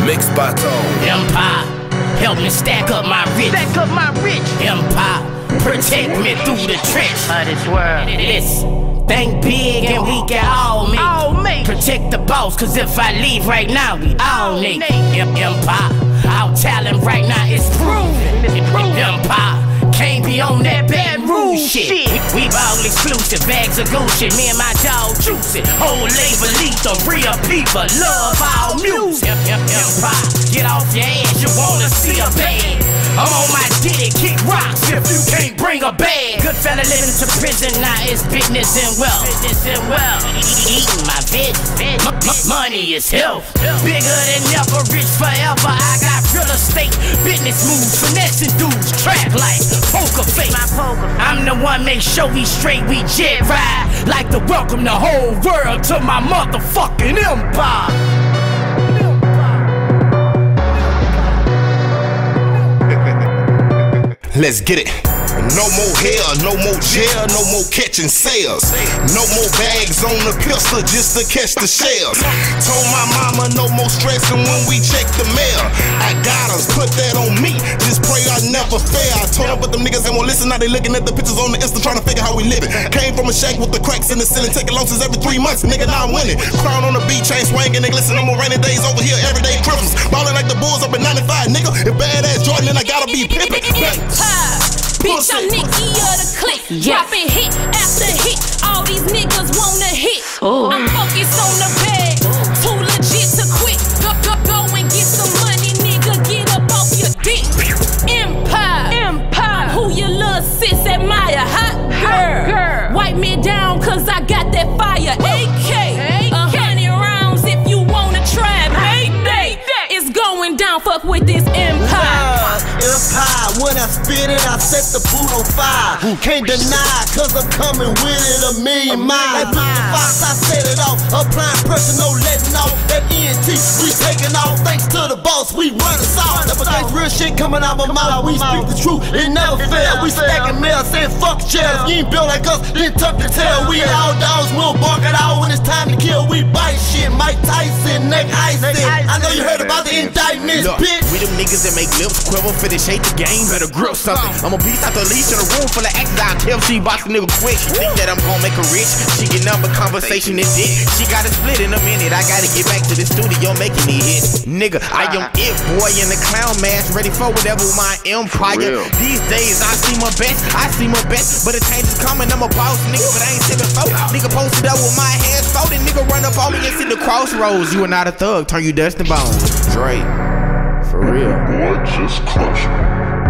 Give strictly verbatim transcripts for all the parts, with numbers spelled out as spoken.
Mixed by Tone. Empire, help me stack up my rich. Stack up my rich. Empire, protect me through the trench of this world. This think big and we can all make. All make. Protect the boss, cause if I leave right now, we all make. Empire, our talent right now is proven. Empire, can't be on that bad rule shit. We ball exclusive, bags of Gucci. Me and my dog juicy. Whole label lethal, real people love our music. Empire, get off your ass, you wanna see a bag. I'm on my dick, kick rocks if you can't bring a bag. Good fella living to prison, now it's business and wealth. Business and wealth. Eating my bitch. Money is health. Bigger than ever, rich forever. I got real estate, business moves, finessing dudes, trap like poker face. I'm the one, make sure we straight, we jet ride. Like to welcome the whole world to my motherfucking empire. Let's get it. No more hell, no more jail, no more catching sales. No more bags on the pistol just to catch the shells. Told my mama no more stressing when we check the mail. I got us, put that on me, just pray I never fail. I told her but them niggas ain't won't listen, now they looking at the pictures on the Insta trying to figure how we living. Came from a shack with the cracks in the ceiling, taking losses every three months, nigga now I'm winning. Crown on the beat, chain swinging and glisten, no more rainy days over here, everyday Christmas. Ballin' like the Bulls up in ninety-five, nigga. If badass Jordan, then I gotta be pimpin'. Bitch, I'm Nicki of the click. Yes. Dropping hit after hit. All these niggas wanna hit. Ooh. I'm focused on the bag. Too legit to quit. Go, go, go and get some money, nigga. Get up off your dick. Empire. Empire. I'm who your little sis admire. Hot girl. girl. Wipe me down, cause I got that fire. A K. A hundred rounds if you wanna try. Mayday. It's going down. Fuck with this empire. Empire, when I spit it, I set the boot on fire. Can't deny, cause I'm coming with it a million miles. Like Mister Fox, I set it off. Applying pressure, no letting off. That E N T, we taking off. Thanks to the boss, we run us off. Never gets real shit coming out my mouth. We speak the truth, it never fail. We stacking mail, saying fuck jails. You ain't built like us, then tuck the tail. We all dogs, we'll bark it out when it's time to kill. We bite shit, Mike Tyson, neck icing. I know you heard about the indictments, bitch. We them niggas that make lips quiver for the shake the game, better grip something. I'm a beast out the leash in a room full of actors. I'll tell she box a nigga quick. She think that I'm gonna make her rich. She get number conversation and dick. She got a split in a minute. I gotta get back to the studio making me hits. Nigga, I am it boy in the clown mask, ready for whatever my empire. These days I see my best, I see my best, but a change is coming. I'm a boss nigga, but I ain't seven four. Nigga posted up with my hands folded. Nigga run up on me and see the crossroads. You are not a thug, turn you dust and bones. Dre, for real. Boy, just crush me.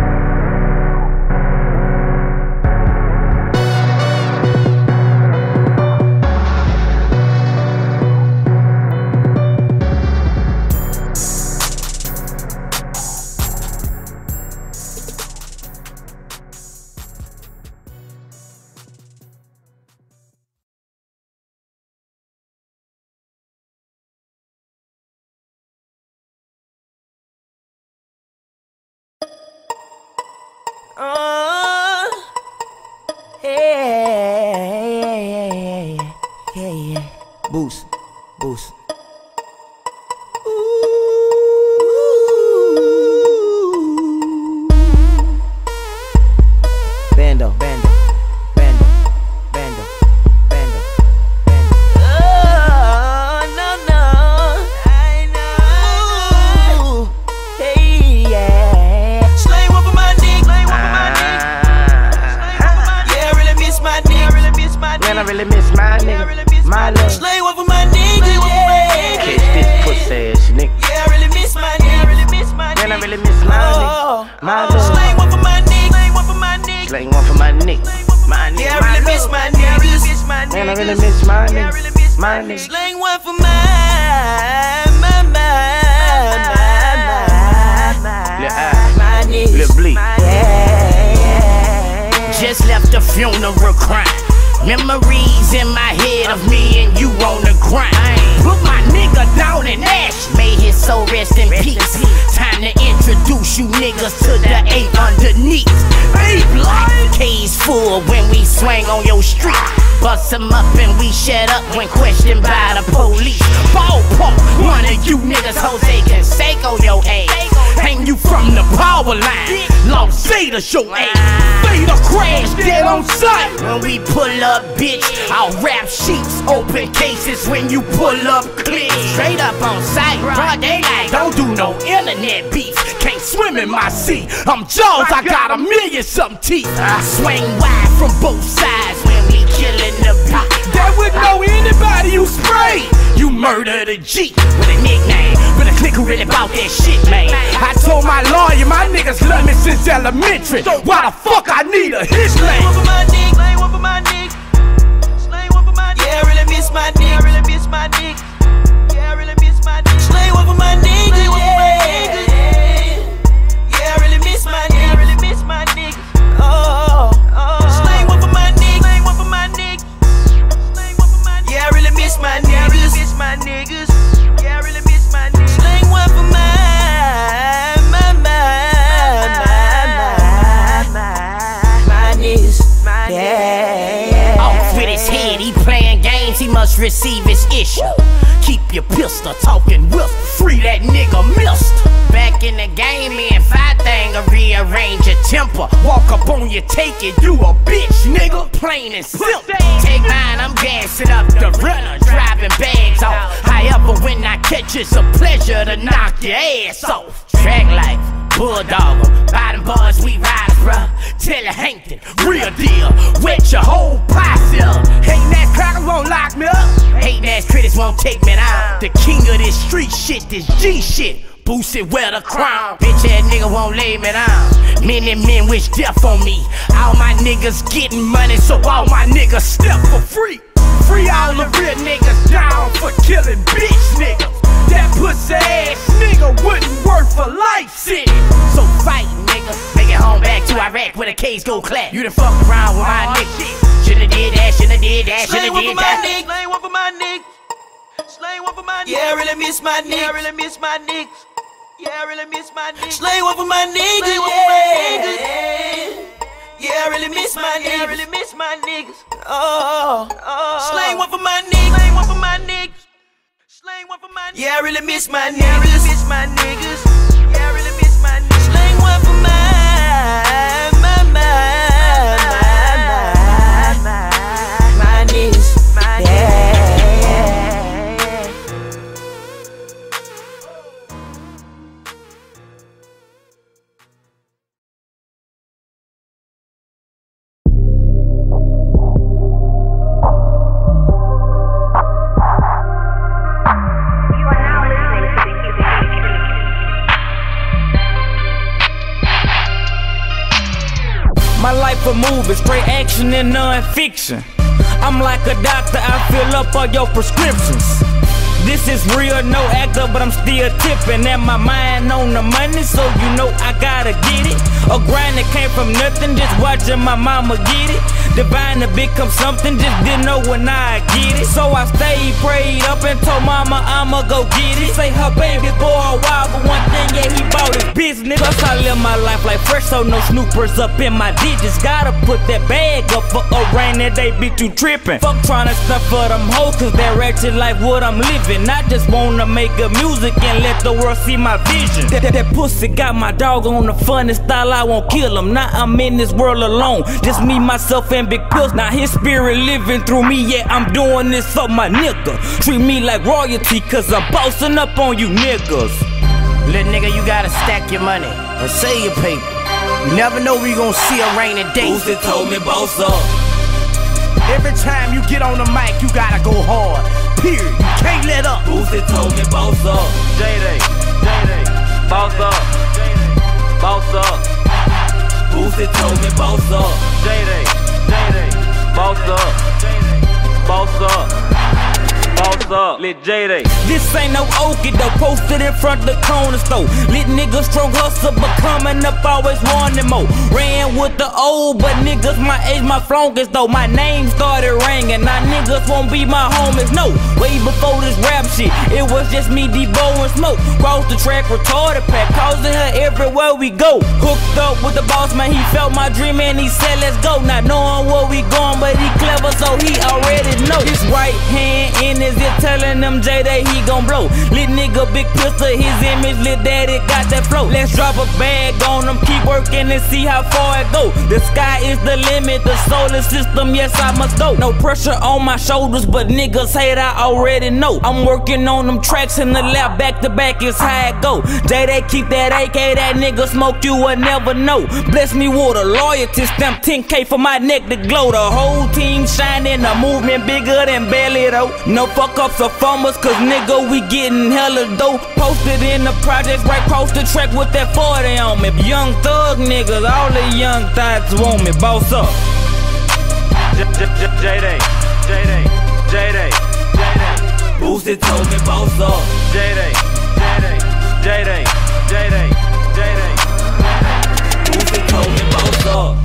Uh, hey, yeah, yeah, yeah. Boost, boost. Ooh. Bando, bando, bando, bando, bando, bando. Oh, no, no, I know. Hey, yeah. Slay one for my dick, slay one for my dick. Yeah, I really miss my dick. I really miss my dick. Man, I really miss my nigga. My love. Slay one for my dick, yeah. Catch this pussy ass nigga. Yeah, I really miss my dick. I really miss my dick. Man, I really miss my nigga. My love. Slay one for my dick, slay one for my dick. Slay one for my nigga. My nigga. Yeah, I really miss my dick. I really miss my dick. Man, I really miss my nigga. My nigga. Slay one for my, my, my, my, my nigga. Lil' Bleak. Just left the funeral crying. Memories in my head of me and you on the grind. Put my nigga down in ash, may his soul rest in peace. Time to introduce you niggas to the ape underneath. Ape life, K's full when we swing on your street. bust him up and we shut up when questioned by the police. Ballpark, one of you niggas Jose Canseco your ass. Hang you from the power line, Los Zeta your ass. Zeta crash dead on sight. When we pull up, bitch, I'll rap sheets, open cases when you pull up clicks. Straight up on sight, broad daylight, don't do no internet beef. Can't swim in my sea, I'm Jaws, I got a million something teeth. I swing wide from both sides when we killin' the beat. That would know anybody you spray. You murdered a G with a nickname, but a click who really bout that shit, man. I told my lawyer, my niggas love me since elementary. Why the fuck I need a history? Slay one for my dick, slay one for my dick. Slay one for my dick. Yeah, I really miss my dick. I really miss my dick. Yeah, I really miss my dick. Slay one for my dick. Slay one for my dick. Yeah, I really miss my dick. I really miss my dick. Oh, oh. Slay one for my dick. Slay one for my dick. Slay one for my dick. Yeah, I really miss my niggas. Yeah, I really miss my niggas. Yeah, I really miss my niggas. Slay one for my, my, my, my, my, my niggas. Yeah. Off with his head, he playing games, he must receive his issue. Keep your pistol talking with, free that nigga mister. Back in the game, me and Five Thing a rearrange your temper. Walk up on you, take it, you a bitch, nigga. Plain and simple. Take mine, I'm gassing up the runner, driving bags off. However, when I catch it's a pleasure to knock your ass off. Track life, bulldog, bottom bars we ride, bruh. Tell it Hankton, real deal, wet your whole posse up. Hating ass crackers won't lock me up. Hating ass critics won't take me down. The king of this street shit, this G shit. Boosted wear the crown. Bitch ass nigga won't lay me down. Many men wish death on me. All my niggas getting money, so all my niggas step for free. Free all the real niggas down for killing bitch niggas. That pussy ass nigga wouldn't work for life sentence. So fight nigga, make it home back to Iraq where the K's go clap. You done fucked around with my niggas. Shoulda did that, shoulda did that, shoulda did that. Slay one for my niggas. Slay one for my niggas. Yeah, I really miss my niggas. Yeah, I really miss my niggas. Yeah, I really miss my niggas. Slay one for my niggas. Yeah, I really miss my niggas. Yeah, I really miss my niggas. Oh, oh. Slay one for my niggas. Slay one for my niggas. Slay one for my niggas. Yeah, I really miss my niggas. Yeah, I really miss my niggas. Yeah, I really miss my niggas. Slay one for my, my, my, my, my, my niggas. My niggas. My life a movie, straight action and non-fiction. I'm like a doctor, I fill up all your prescriptions. This is real, no actor, but I'm still tipping. And my mind on the money, so you know I gotta get it. A grind that came from nothing, just watching my mama get it. Divine to become something, just didn't know when I get it. So I stayed prayed up and told mama I'ma go get it. Say her baby boy a while, but one thing, yeah, he bought his business. Plus I live my life like fresh, so no snoopers up in my digits. Gotta put that bag up for a rainy day, bitch, you trippin'. Fuck tryna stuff for them hoes, cause that ratchet life what I'm living. I just wanna make good music and let the world see my vision. That, that, that pussy got my dog on the funny style, I won't kill him. Now I'm in this world alone, just me, myself, and Big Pills. Now his spirit living through me, yeah, I'm doing this for my nigga. Treat me like royalty, cause I'm bossing up on you niggas. Little nigga, you gotta stack your money and save your paper. You never know where you gonna see a rainy day. Boosie told me boss up. Every time you get on the mic, you gotta go hard. Period. You can't let up. Boosie told me boss up. J-Day, J-Day, boss up, boss up. Boosie told me boss up. J-Day, J-Day, boss up, boss up. Boss up, lit J-Day. This ain't no okie doke, posted in front of the corner store. Lit niggas strong hustle, but coming up always wanting more. Ran with the old, but niggas my age, my flongest though. My name started ringing, now niggas niggas won't be my homies, no. Way before this rap shit, it was just me, Debo, and Smoke. Cross the track, retarded pack, causing her everywhere we go. Hooked up with the boss, man, he felt my dream and he said let's go. Not knowing where we going, but he clever, so he already know. His right hand in his ear telling them J that he gon' blow. Lit nigga, big pistol, his image lit that it got that flow. Let's drop a bag on them, keep working and see how far it go. The sky is the limit, the solar system, yes I must go. No pressure on my shoulders, but niggas hate I already know. I'm working on them tracks in the lap, back to back is how it go. J they keep that A K, that nigga smoke, you will never know. Bless me with a loyalty stamp, ten K for my neck to glow. The whole team shining, the movement bigger than belly though. No fuck ups or fumbles, cause nigga we getting hella dope. Posted in the projects right across the track with that forty on me. Young thug niggas, all the young thoughts want me, boss up. J-Day, J-Day, J-Day, J-Day. Boosie told me boss up. J-Day, J-Day, J-Day, J-Day, J-Day. Boosie told me boss up.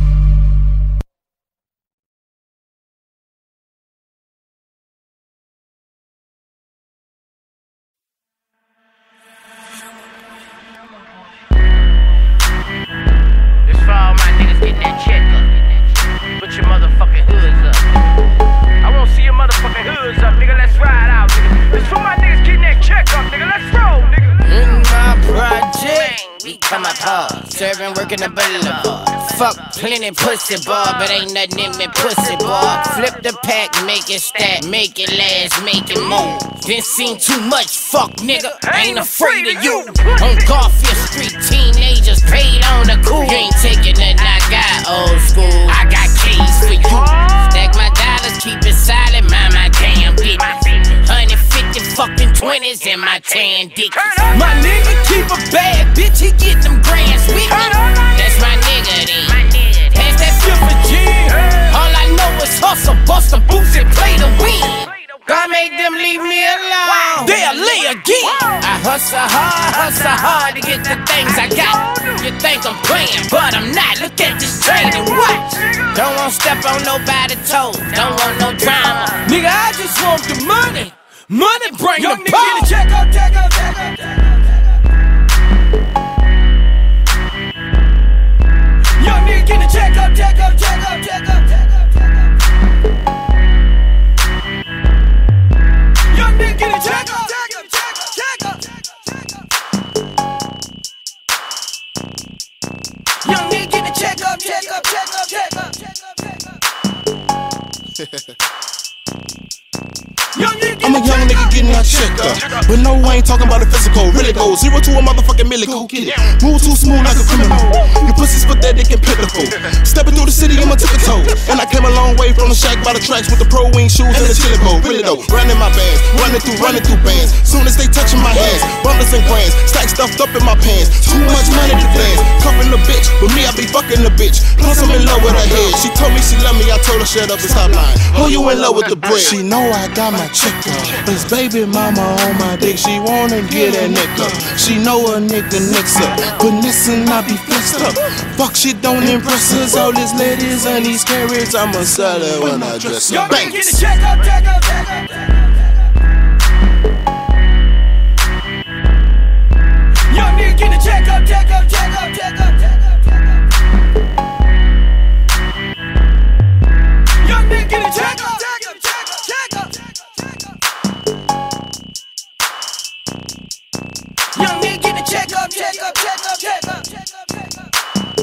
This for all my niggas getting that check up. Put your motherfucking hoods up. I won't see your motherfucking hoods up, nigga. Let's ride out, nigga. This for my niggas getting that check up, nigga. Let's roll, nigga. In my project, we come up hard, serving work in the boulevard. Fuck plenty pussy boy, but ain't nothing in me pussy boy. Flip the pack, make it stack, make it last, make it move. Been seen too much, fuck nigga, ain't afraid of you. On Garfield Street, teenagers paid on the cool. You ain't taking nothing I got, old school. I got keys for you. Stack my dollars, keep it solid, mind my damn dick. one hundred fifty fucking twenties in my tan dick. My nigga keep a bad bitch, he get them grands with me. That's my nigga then. Pass that silver gin. All I know is hustle, bust some boots and play to win. God make them leave me alone, they'll lay again. I hustle hard, hustle hard to get the things I got. You think I'm playing, but I'm not. Look at this train and watch. Don't want to step on nobody's toes, don't want no drama. Nigga, I just want the money. Money bring the power. Check up, check up, check up, check up. Young nigga get the check up, check up, check up, check up, check up, check up. Young nigga get the check up, check up, check up, check up, check up. Young nigga get the check up, check up, check up, check up, check up. I'm a young nigga getting that check up, but no, I ain't talking about the physical. Really go zero to a motherfucking milli. Go get it. Move too smooth like a criminal. Your pussy's pathetic and pitiful. Stepping through the city in my tippy toe, and I came a long way from the shack by the tracks with the pro wing shoes and the chili bowl. Really though, running my bands, running through, running through bands. Soon as they touching my hands, bundles and grands, stack stuffed up in my pants. Too much money to dance, cuffing the bitch, but me I be fucking the bitch. Plus I'm in love with her head. She told me she love me, I told her shut up and stop lying. Oh, you in love with the bread? She know I got my check up. Cause baby mama on my dick, she wanna get that neck up. She know a nigga next up, but listen, I be flexed up. Fuck shit don't impress us, all these ladies and these carrots, I'ma sell it when I dress up. Banks. Get the check up, check up, check up, check up. Young nigga get the check up, check up, check up, check up, check up, check up. Young nigga get the check up, check up, check up, check up. Young nigga get the check up, check up, check up, check up, check up, check up.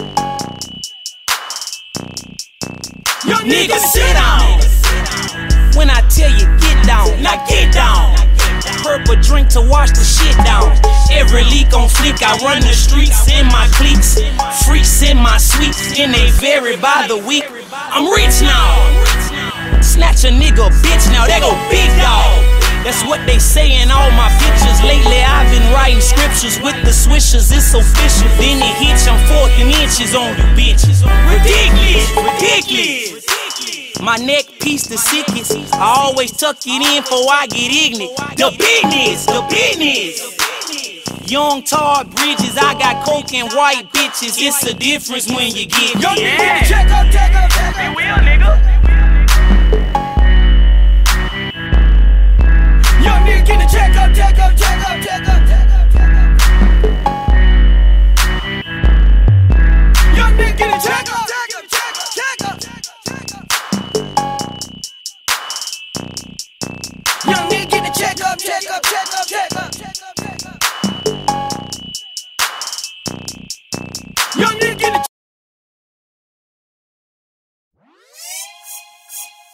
Young nigga sit down. When I tell you get down, now get down. Purple drink to wash the shit down. Every leak on fleek, I run the streets in my cleats. Freaks in my suites, and they vary by the week. I'm rich now. Snatch a nigga bitch now, they go big dog. That's what they say in all my pictures. Lately I've been writing scriptures with the swishers, it's official. Then it hits, I'm fourteen inches on you bitches. Ridiculous, ridiculous. My neck piece the sickest. I always tuck it in before I get ignorant. The business, the business. Young tar bridges, I got coke and white bitches. It's a difference when you get me. Yeah. Check up, check up, check up. Be real, nigga.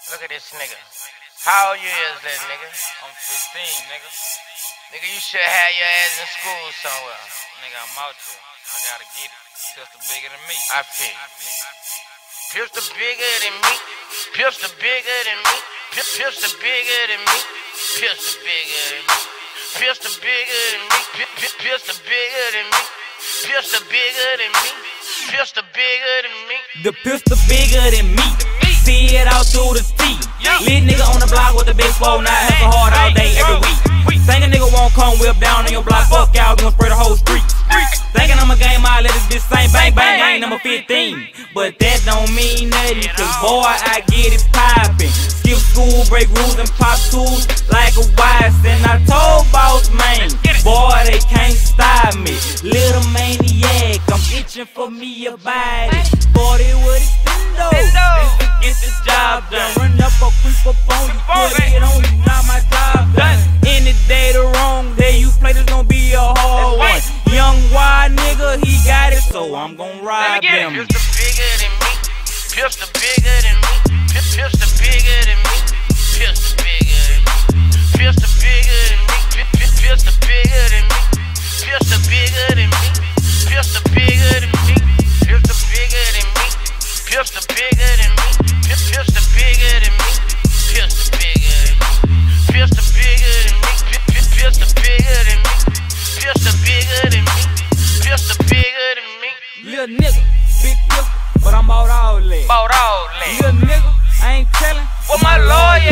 Look at this nigga. How old you is that nigga? I'm fifteen, nigga. Nigga, you should have your ass in school somewhere. Nigga, I'm out here. I gotta get it. Pistol bigger than me. I feel you, nigga. Pistol bigger than me. Pistol bigger than me. Pistol bigger than me. Pistol bigger than me. Pistol bigger than me. Pistol bigger than me. Pistol bigger than me. Pistol bigger than me. The pistol bigger than me. See it out through the teeth. Lit nigga on the block with the big swole, now hustle hard all day every week. Think a nigga won't come whip down on your block, fuck y'all, we gon' spray the whole street. Thinking I'm a game out, let this bitch sing bang bang, gang number fifteen. But that don't mean nothing, cause boy, I get it poppin'. Skip school, break rules and pop tools like a wise. And I told boss man, boy, they can't stop me. Little maniac, I'm itching for me a body. forty with a stendo, get the job done. Run up or creep up on you, put it on you, not my job done. Any day the wrong day you play, this gon' be a hard one. Young wild nigga, he got it, so I'm gon' ride them. Pistol bigger than me. Pistol bigger than me. Pistol bigger than me. Pistol bigger than me. Pistol bigger than me. Pistol bigger than me. Pistol bigger than me. Pistol bigger than me. Pistol bigger than me. Pistol bigger than me. Pistol bigger than me. Pistol bigger than me. Pistol bigger than me. Pistol bigger than me. Pistol bigger than me. Pistol bigger than me. Little nigga, big pistol, but I'm out all that. Bought all that. Little nigga, I ain't tellin'. What my lawyer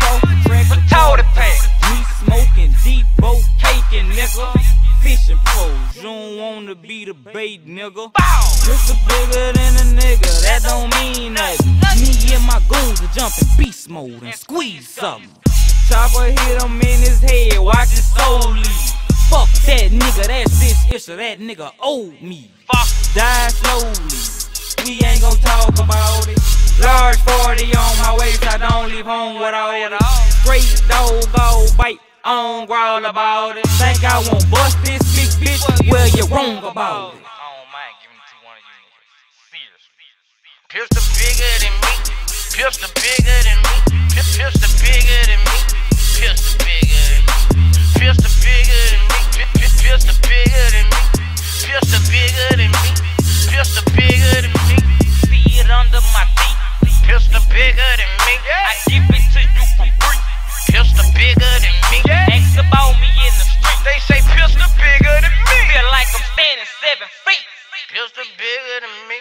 at? For told the pack. Me smoking deep boat caking, nigga. Fishing poles, you don't wanna be the bait, nigga. Pistol bigger than a nigga, that don't mean nothing. Me and my goons are jumping beast mode and squeeze something. Chopper hit him in his head, watch his soul leave. Fuck that nigga, that's this issue, that nigga owed me. Fuck, die slowly, we ain't gon' talk about it. Large forty on my waist, I don't leave home without it. Straight dog, go bite on, growl about it. Think I won't bust this big bitch? Well, you're wrong about it. I don't mind giving it to one of you niggas. Seriously. Pistol bigger than me. Pistol bigger than me. Pistol bigger than me. Pistol bigger than me. Pistol bigger than me. Pistol bigger than me. Pistol bigger than me. Pistol bigger than me. See it under my feet. Pistol bigger than me. I give it to you for free. Pistol bigger than me. Ask about me in the street. They say pistol bigger than me. Feel like I'm standing seven feet. Pistol bigger than me.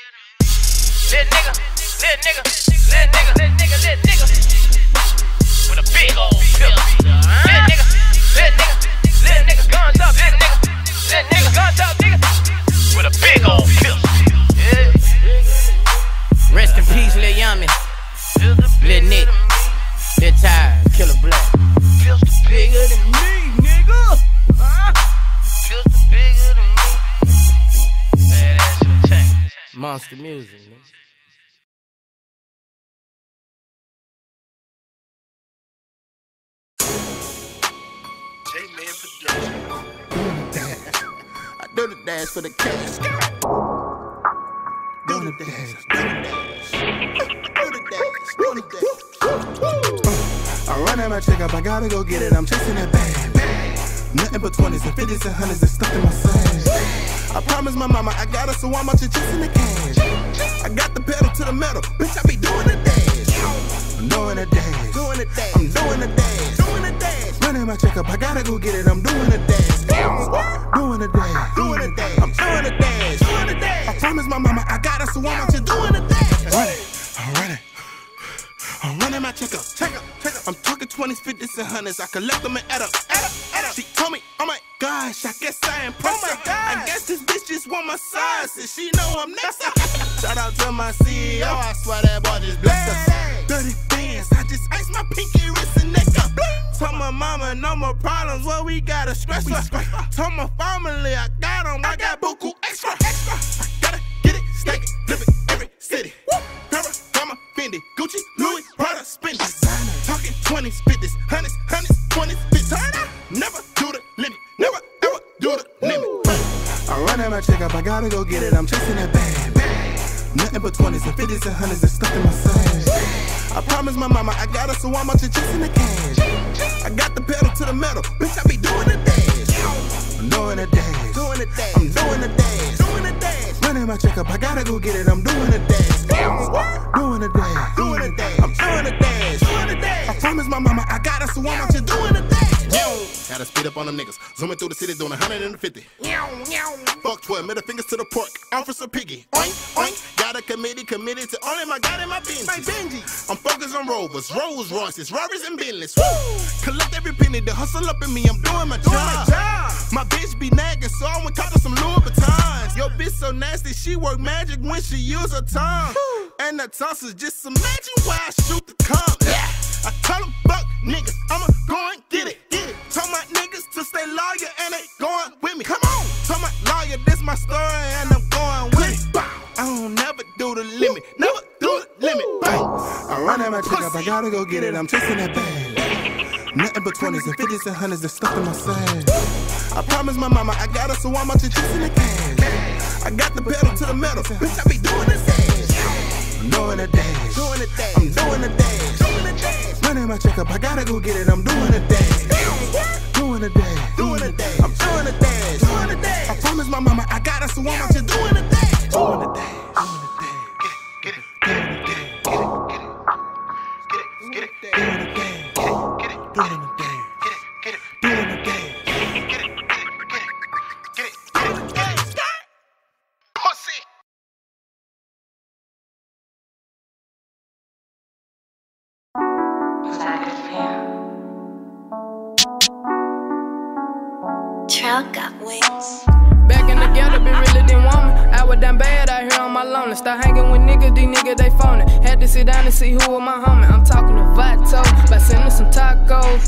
Little nigga, little nigga, little nigga, little nigga, little nigga. With a big old pistol. Little nigga, little nigga, little nigga, guns up, little nigga, little nigga, guns up, nigga. With a big old pistol. Yeah. Rest in peace, Lil Yummy. Lil Nick. Lil Ty, Killer Black. Pistol bigger than me, nigga. Huh? Pistol bigger than me. Badass in the tank. Monster music, nigga. I do the dance for the cash. Do the dance, do the dance. Do the dance, do the dance. I run at my check up, I gotta go get it. I'm chasing that bag. Nothing but twenties and fifties and hundreds that's stuck in my sash. I promised my mama I got her, so I'm out here chasing the cash. I got the pedal to the metal, bitch, I be doing the dash. I'm doing the dash, doing the dash. I'm doing the dash, doing the dash. Running my check up, I gotta go get it. I'm doing the dash, doing the dash, doing the dash. I'm doing the dash, doing the dash. I promised my mama I got her, so I'm out here doing the dash. Running, I'm running. I'm running my check up, check up, check up. I'm talking twenties, fifties, and hundreds. I collect them and add up, add up, add up. She told me, oh my gosh, I guess I impressed her. Oh my gosh. I guess this bitch just want my size, and she know I'm next. Shout out to my C E O, I swear that boy just blessed us. Dirty bands, I just iced my pinky wrist and neck up. Told my mama no more problems, well we gotta stress her. Told my family I got them, I got buku extra, extra. I gotta get it, stack it, flip it, every city. Para, Gama, Fendi, Gucci, Louis, Prada, spin designer. Talking twenties, fifties, hundreds, hundreds, twenties, fifties. Never do the limit, never ever do the limit. I run at my check up, I gotta go get it. I'm chasing that bag. Nothing but twenties and fifties and hundreds that's stuck in my sash. I promised my mama I got her, so I'm out here chasing the cash. I got the pedal to the metal, bitch, I be doing the dash. I'm doing the dash, doing the dash. I'm doing the dash, doing the dash. Running my checkup, I gotta go get it. I'm doing the dash, doing the dash, doing the dash. I'm doing the dash, doing the dash. I promised my mama I got her, so I'm out here doing the dash. Gotta speed up on them niggas, zooming through the city doing one hundred fifty. Fuck twelve, middle fingers to the pork, Officer Piggy. Oink, oink. Got a committee committed to only my God and my Benjis. I'm focused on Rovers, Rolls Royces, Robbers and Bentleys. Collect every penny, the hustle up in me, I'm doing my job. My bitch be nagging, so I went cop her some Louis Vuittons. Yo bitch so nasty, she work magic when she use her tongue. And the tonsils, just imagine why I shoot the cum. Yeah. I tell them fuck niggas, I'ma go and get it, get it. Tell my niggas to stay loyal and they going with me. Come on, tell my lawyer this my story and I'm going with it. I don't never do the limit, never do the limit. I run at my chick up, I gotta go get it, I'm chasing that bag. Nothing but twenties and fifties and hundreds that's stuck in my side. I promised my mama I got her, so I'm out here chasing the cash. I got the pedal to the metal, bitch, I be doing this dash. I'm doing the dash, doing the dash. I'm doing the dash, doing the dash. Running my checkup, I gotta go get it. I'm doing the dash, doing the dash, doing the dash. I'm doing the dash, doing the dash. I promised my mama I got her, so I'm out here doing the dash, doing the dash, doing the dash. Get it, get it, get it, get it, get it, get it, get it, get it, get it, get it, doing the dash, get it, get it, doing the dash. Got wings. Back in the ghetto, bitch really didn't want me. I was damn bad out here on my lonely. Start hanging with niggas, these niggas they phony. Had to sit down and see who was my homie. I'm talking to Vato, by sending some tacos.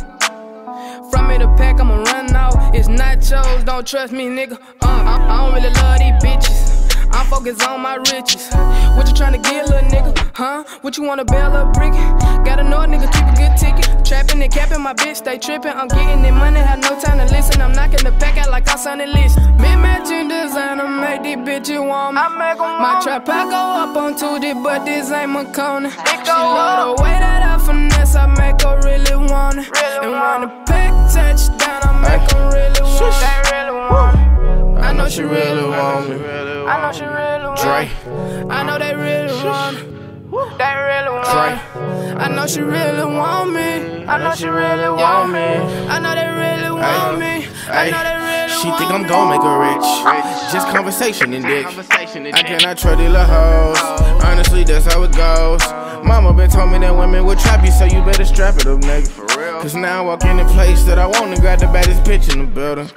From me to pack, I'ma run out. It's nachos, don't trust me, nigga. Uh, I, I don't really love these bitches. I'm focused on my riches. What you tryna get, little nigga? Huh? What you wanna bail up brick? Gotta know a nigga keep a good ticket. Trapping and capping, my bitch stay tripping. I'm getting the money, have no time to listen. I'm knocking the pack out like I'm Sonny List. Big matching designer, make these bitches want me. I make them my trap, I go up on Tuesday, but this ain't my corner. She love the way that I finesse, I make her really want it. And when the pack touchdown, I make her really want it. They really want it. I know she really want me. I know she really want me. I know they really want me. They really want me. I know she really want me. I know she really want me. I know they really want me. I know they really want me. She think I'm gon' make her rich. Just conversation and dick. I cannot trust these little hoes. Honestly, that's how it goes. Mama been told me that women would trap you, so you better strap it up, nigga. Cause now I walk in the place that I want and grab the baddest bitch in the building.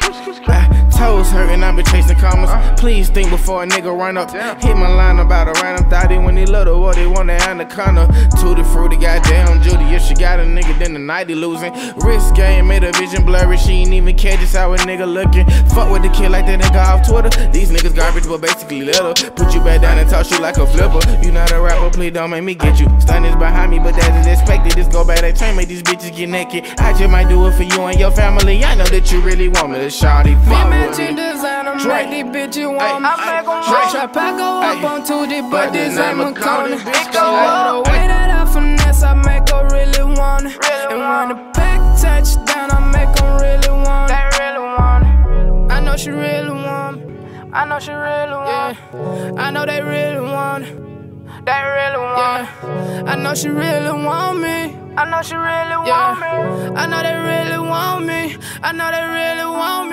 I, toes hurting, I been chasing commas. Please think before a nigga run up. Hit my line about a random thotty when he little, what they want that anaconda. Tutti fruity, goddamn Judy. If she got a nigga, then the night he losing. Wrist game made her vision blurry. She ain't even care just how a nigga looking. Fuck with the kid like that nigga off Twitter. These niggas garbage, but basically little. Put you back down and toss you like a flipper. You not a rapper, please don't make me get you. Stun is behind me, but that is expected. Just go back that train, make these bitches get naked. I just might do it for you and your family. I know that you really want me to shawty fuck with me. Designer, make these bitches want me. I make them trap, I go up on Tuesday, but this ain't my corner. Bitch, go up. The way that I finesse, I make her really want it. And when the pack touchdown, I make them really want it. They really want it. I know she really want me. I know she really want it. I know they really want it. They really want it. I know she really want me. I know she really want me. I know they really want me. I know they really want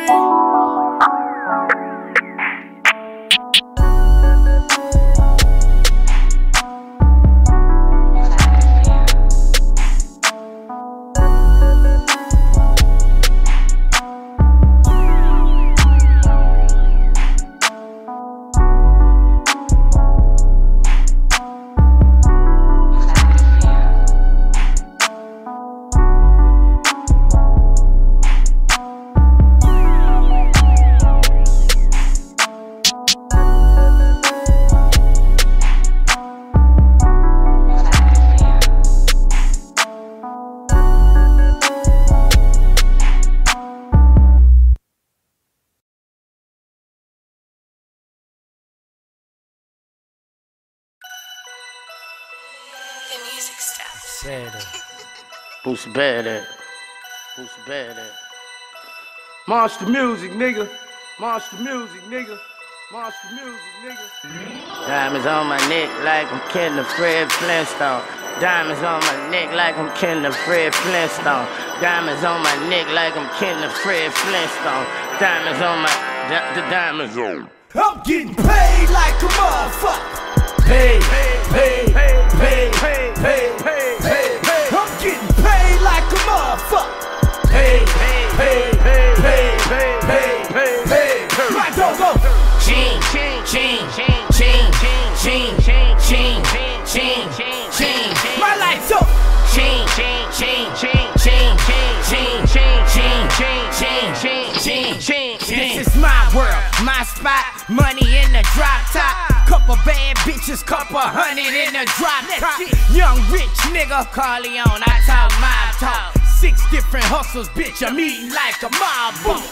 me. bad at? Who's bad at? Who's bad at? Monster music, nigga. Monster music, nigga. Monster music, nigga. Diamonds on my neck like I'm Ken the Fred Flintstone. Diamonds on my neck like I'm Ken the Fred Flintstone. Diamonds on my neck like I'm Ken the Fred Flintstone. Diamonds on my, di the diamonds on. I'm getting paid like a motherfucker. Pay, pay, pay, pay, pay, pay, pay, pay, pay, pay. I'm getting paid like a motherfucker. Pay, pay, pay, pay, pay, pay, pay, pay, pay, pay. My dog go. Ching, ching, ching, ching, ching, ching, ching, ching, ching, ching. My lights up. Ching, ching, ching, ching, ching, ching, ching, ching, ching, ching, ching, ching, ching. This is my world, my spot, money in the drop top. Couple bad bitches, couple hundred in the drop top. Young rich nigga, Carleone, I talk my talk. Six different hustles, bitch, I'm eating like a mob.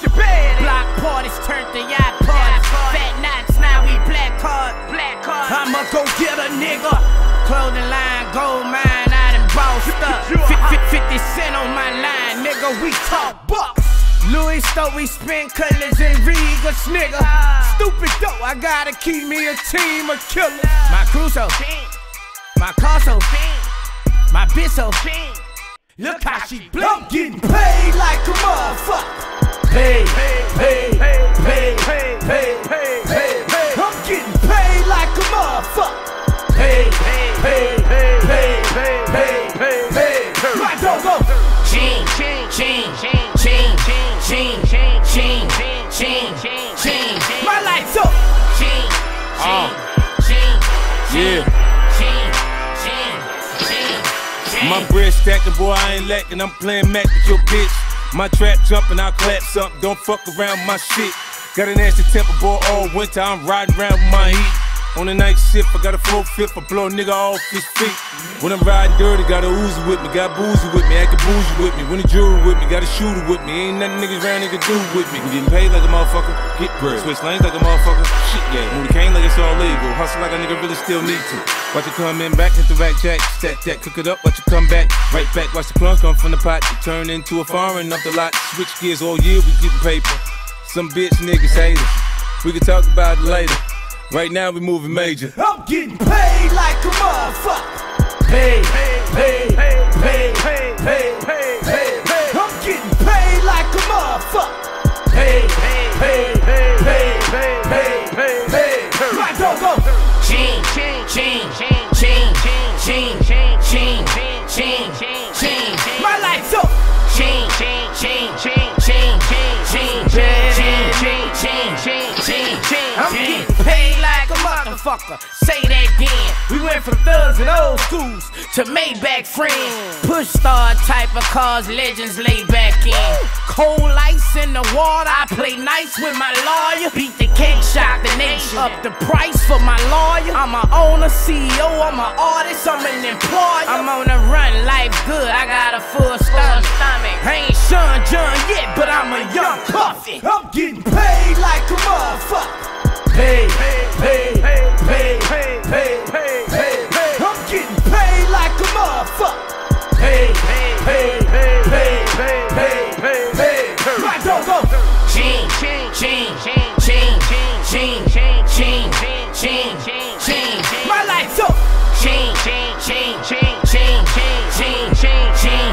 Block parties turned to yacht parties. Fat nights, now we black card, black card. I'ma go get a nigga. Clothing line, gold mine, I done bossed up. fifty cent on my line, nigga, we talk bucks. Louis Stowe, we spin colors and Regas, nigga. Stupid dope, I gotta keep me a team of killers. My crew so fiend, my car so fiend, my bitch so fiend. Look how she blink. I'm getting paid like a motherfucker. Pay, pay, pay, pay, pay, pay, pay, pay, pay, pay. I'm getting paid like a motherfucker. Pay, pay, pay, pay, pay, pay, pay, pay, pay, pay. My dog go. Ching, ching, ching, ching, ching, ching, ching, ching, ching, ching, ching. My lights up. Ching, ching, ching, ching, ching, ching, ching, ching. My bread stacking, boy, I ain't lacking. I'm playing Mac with your bitch. My trap jumping, I'll clap something. Don't fuck around with my shit. Got a nasty temper, boy, all winter. I'm riding around with my heat. On the night shift, I got a full fifth, I blow a nigga off his feet. When I'm riding dirty, got a Uzi with me, got boozy with me, acting bougie with me. When the jewelry with me, got a shooter with me. Ain't nothing niggas around nigga do with me. We getting paid like a motherfucker, get bread. Switch lanes like a motherfucker, shit yeah. Move the cane like it's all legal, hustle like a nigga really still need to. Watch it come in back, hit the back jack, stack that, cook it up, watch it come back. Right back, watch the crumbs come from the pot, it turn into a foreign off the lot. Switch gears all year, we getting paper. Some bitch niggas hate us, we can talk about it later. Right now we moving major. I'm getting paid like a motherfucker. Pay, pay, pay, pay, pay, pay, pay, pay, pay, pay. I'm getting paid like a motherfucker. Pay, pay, pay, pay, pay, pay, pay, pay, pay, pay. My dog go. Ching, ching, ching, ching, ching, ching, ching, ching, ching, ching, ching. My lights up. Ching, ching, ching, ching, ching, ching, ching, ching, ching, ching, ching, ching, ching. I'm getting paid like a motherfucker. Say that again. We went from thugs and old schools to Maybach friends. Push star type of cars, legends lay back in. Cold ice in the water. I play nice with my lawyer. Beat the cake shop, the nation. Up the price for my lawyer. I'm a owner, C E O. I'm an artist. I'm an employer. I'm on the run, life good. I got a full stomach. I ain't Sean John yet, but I'm a young puffy. I'm getting paid like a motherfucker. Pay, pay, pay, pay, pay, pay, pay, pay, pay, pay. I'm getting paid like a motherfucker. Pay, pay, pay, pay, pay, pay, pay, pay, pay, pay. My dog go. Ching, ching, ching, ching, ching, ching, ching, ching, ching, ching, ching. My lights up. Ching, ching, ching, ching, ching, ching, ching, ching, ching.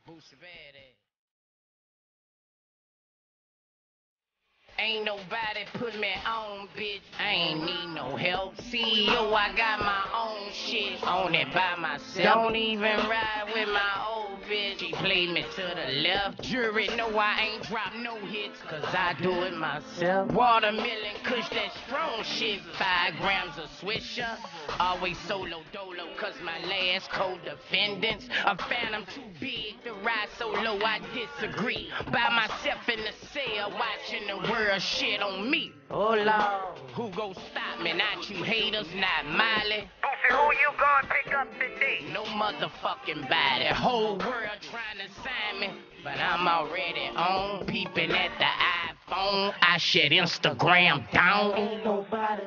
Ain't nobody put me on, bitch. I ain't need no help. C E O, I got my own shit. Own it by myself. Don't even ride with my old bitch. She played me to the left. Jury know I ain't dropped no hits, cause I do it myself. Watermelon, kush, that strong shit. Five grams of Swisher. Always solo dolo, cause my last co-defendants. A phantom too big to ride solo, I disagree. By myself in the cell, watching the world shit on me. Oh Lord, who gon' stop me? Not you haters, not Miley. Who you gonna pick up today? No motherfucking body. Whole world trying to sign me, but I'm already on. Peeping at the iPhone, I shut Instagram down. Ain't nobody.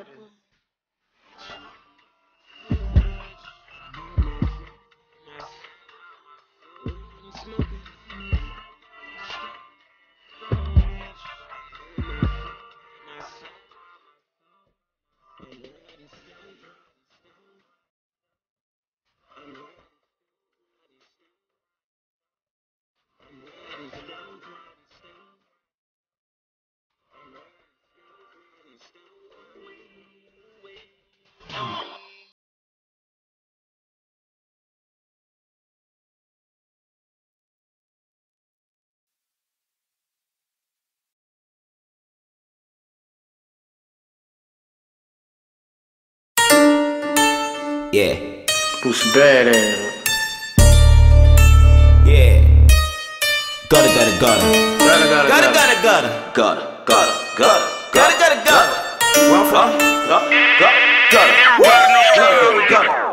Yeah. Push badass. Yeah. Gutter, gutter, gutter. Gutter, gutter, gutter, gutter, gutter. Gutter, gutter, gutter. Gutter, gutter, gutter. Where I'm from? Gutter, gutter, gutter. Gutter, gutter, gutter.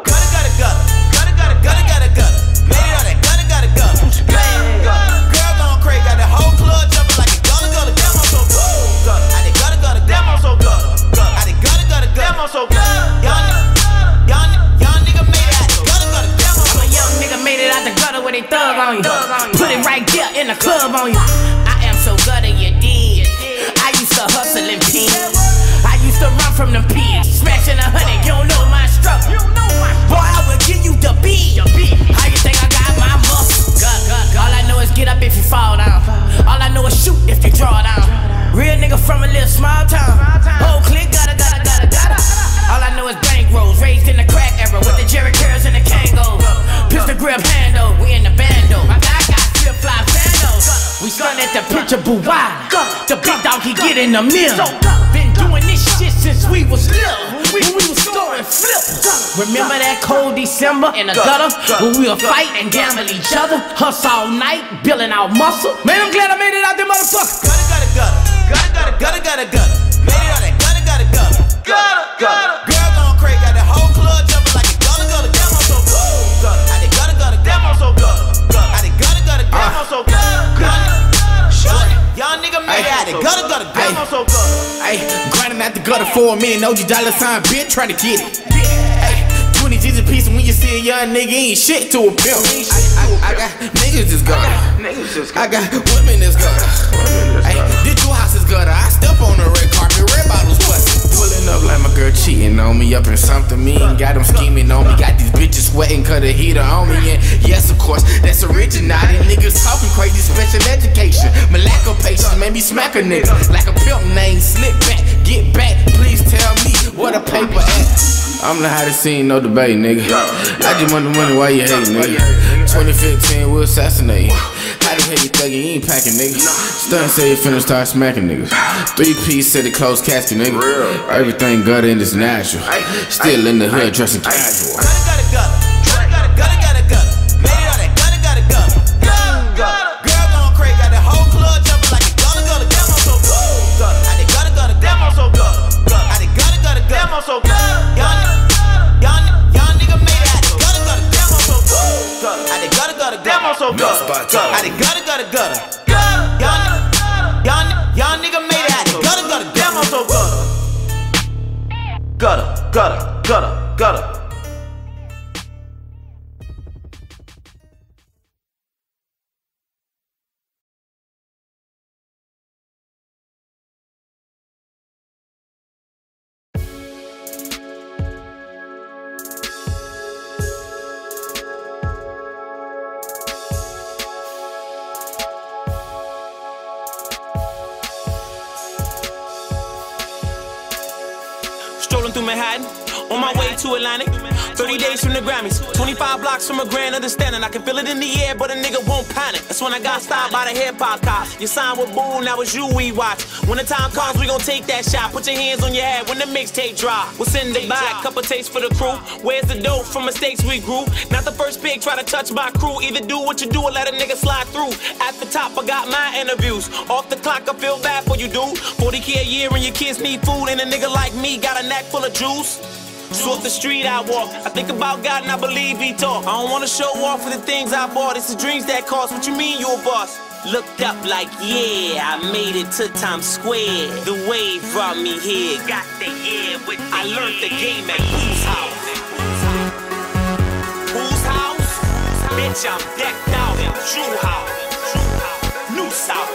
They thug on you, put it right there in the club on you. I am so gutter, you did. I used to hustle and pee. I used to run from them pigs, smashing a hundred. You don't know my struggle. Boy, I will give you the beat. How you think I got my muscle? All I know is get up if you fall down. All I know is shoot if you draw down. Real nigga from a little small town. Whole clique gutter, gutter, gutter, gutter. All I know is bank rolls, raised in the crack era with the Jerry Curls and the Kangos. Pistol grip handle, we in the bando. My guy got flip fly sandals. We stun at the picture boo wild. The big dog he get in the middle. Been doing this shit since we was little. When we was storing flips. Remember that cold December in the gutter when we would fight and gamble each other, hustle all night, building our muscle. Man, I'm glad I made it out there, motherfucker. Gutter, gutter, gutter, gutter, gutter, gutter, gutter. Made it out there, gutter, gutter, gutter, gutter, gutter. Girl gone crazy, got the whole club jumping like a gutter, gutter, damn, I'm so gutter. I did gutter, gutter, damn, I'm so gutter. I did gutter, gutter, damn, I'm so gutter. Y'all nigga made it out there, gutter, gutter, damn, I'm so gutter. Ayy, grinding at the gutter for a minute, O G dollar sign, bitch, trying to get it. twenty G's a piece, and when you see a young nigga, ain't shit to a pimp. I, I, I got niggas that's gutter. I got women that's gutter. Ayy, this two house is gutter. I step on the red carpet, red bottles bustin'. Pulling up like my girl cheating on me, up in something mean. Got them scheming on me, got these bitches sweating, cut a heater on me. And yes, of course, that's original. These niggas talking crazy, special education. My lack of patience made me smack a nigga. Like a pimp name, slip back, get back. Please tell me what a paper at. I'm the hottest scene, no debate, nigga. I just want the money, why you hate, nigga? twenty fifteen, we'll assassinate. How the hell you thuggin', you ain't packing, nigga? Stun say you finna start smacking, niggas. Three piece said the closed casket, nigga. Everything gutter and it's natural. Still in the hood, dressing casual. So gutter, I did gutter, gutter, gutter. Y'all, y'all, y'all nigga made it out of gutter, gutter, damn, I'm so gutter. Gutter, gutter, gutter, gutter. Manhattan, on my way to Atlantic. thirty days from the Grammys, twenty-five blocks from a grand understanding. I can feel it in the air, but a nigga won't panic. That's when I got stopped by the hip-hop cops. You signed with Boo, now it's you we watch. When the time comes, we gon' take that shot. Put your hands on your head when the mixtape drop. We'll send it back, couple takes for the crew. Where's the dope from mistakes we grew? Not the first pig try to touch my crew. Either do what you do or let a nigga slide through. At the top, I got my interviews. Off the clock, I feel bad for you, dude. forty K a year and your kids need food. And a nigga like me got a neck full of juice. So off the street I walk, I think about God and I believe he talk. I don't wanna show off for the things I bought. It's the dreams that cost. What you mean you a boss? Looked up like, yeah, I made it to Times Square. The wave brought me here. Got the year with the I learned the game at whose house? Whose house? Bitch, I'm decked out in True House. New South.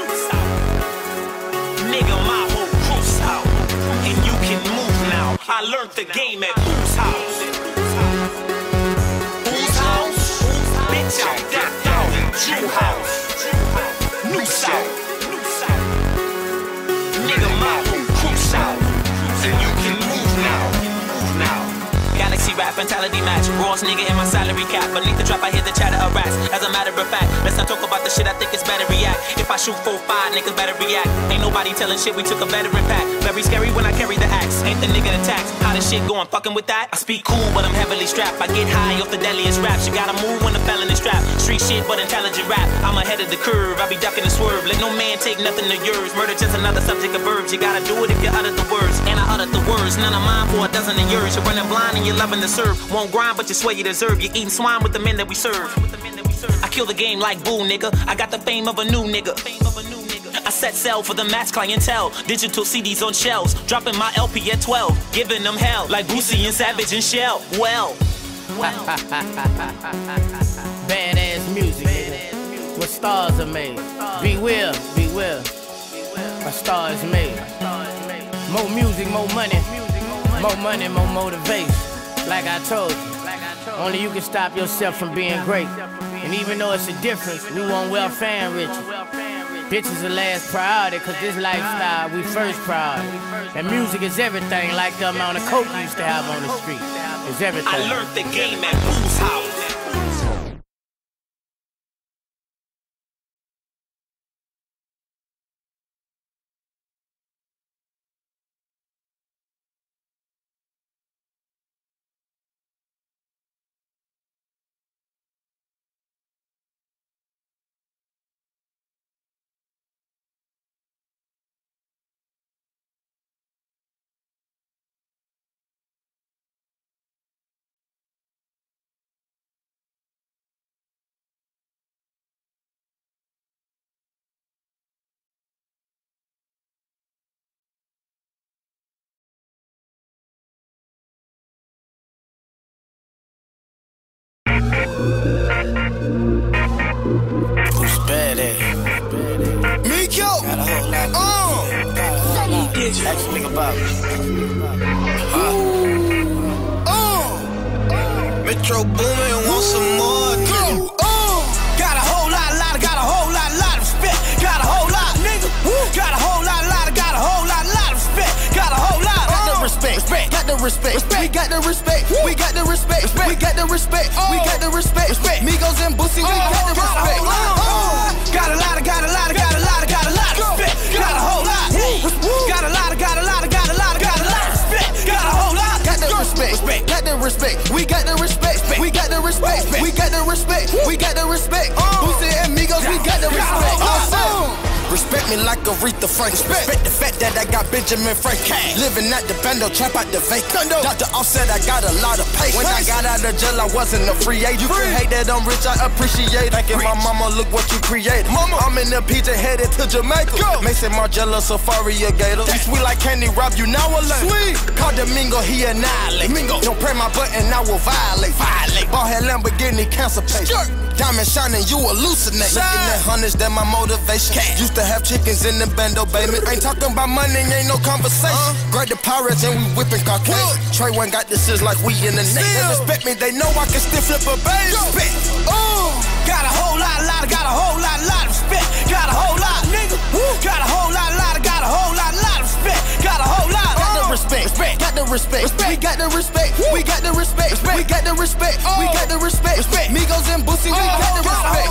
Nigga, my whole crew's out. And you can move now. I learned the game at whose house? Whose house? Bitch, I'm decked out in True House. New South. Nigga, my whole crew's out. And you can move now. Now. Galaxy rap mentality match. Ross nigga in my salary cap. Beneath the drop, I hear the chatter of rats. As a matter of fact, let's not talk about the shit. I think it's better react. If I shoot four five, niggas better react. Ain't nobody telling shit. We took a veteran pack. Very scary when I carry the axe. Ain't the nigga the tax. How the shit going? Fucking with that? I speak cool, but I'm heavily strapped. I get high off the deadliest raps. You gotta move when the felon is strapped. Street shit, but intelligent rap. I'm ahead of the curve. I be ducking and swerve. Let no man take nothing of yours. Murder just another subject of verbs. You gotta do it if you utter the words. And I uttered the words. None of mine for a dozen of yours. You're running blind and you're loving the serve. Won't grind, but you swear you deserve. You're eating swine with the men that we serve. I kill the game like Boo, nigga. I got the fame of a new nigga. I set sail for the mass clientele. Digital C Ds on shelves. Dropping my L P at twelve. Giving them hell like Boosie and Savage and Shell. Well. Badass music, nigga. What stars are made. Beware, beware. A star is made. More music, more money. More money, more motivation. Like I told you, only you can stop yourself from being great. And even though it's a difference, we want welfare and riches. Bitches are last priority, cause this lifestyle we first priority. And music is everything, like the amount of coke you used to have on the street. It's everything. I learned the game at whose house? Who's badass? Miko! Got a whole lot. Uh! Ask a nigga about it. Uh! Metro Boomin want some more. Go! Uh! Got a whole lot, lot, got a whole lot, lot of respect. Got a whole lot, nigga. Woo! Got a whole lot, lot, got a whole lot, lot of respect. Got a whole lot. Got the respect, respect, got the respect, respect. We got the respect, we got the respect, respect. We got the respect, we got the respect, respect. Migos and Boosie, we got the respect. Got a lot, got a lot, got a lot, got a lot of respect. Got a whole lot. Got a lot, got a lot, got a lot, got a lot of respect. Got a whole lot. Got the respect, respect, got the respect. We got the respect, we got the respect, we got the respect, we got the respect. Boosie and Migos, we got the respect. Awesome. Respect me like Aretha Franklin. Respect the fact that I got Benjamin Franklin. Living at the bando, trap out the vacant. Doctor Offset, I got a lot of patience. When I got out of jail, I wasn't a free agent. You can hate that I'm rich, I appreciate. Thanking my mama, look what you created. Mama, I'm in the P J headed to Jamaica. Go. Mason Margiela, Safari, a gator. You sweet like candy, rob you now a lane. Sweet. Call Domingo, he annihilate. Mingo. Don't pray my button, I will violate. Violate. Ball head Lamborghini, cancer patient. Diamond shining, you hallucinate. Looking at hundreds, that my motivation. Cash. Used to have chickens in the bando, baby. Ain't talking about money, ain't no conversation. Uh, Great the pirates and we whipping Caucasian. Trey one got this is like we in the net. They respect me, they know I can still flip a baby. Respect. Oh, got a whole lot, lot, got a whole lot, lot of respect. Got a whole lot, nigga. Woo. Got a whole lot, lot, got a whole lot, lot of respect. Got a whole lot. Got the respect, got the respect, we got the respect, we got the respect, we got the respect, we got the respect, Migos and Boosie, we got the respect.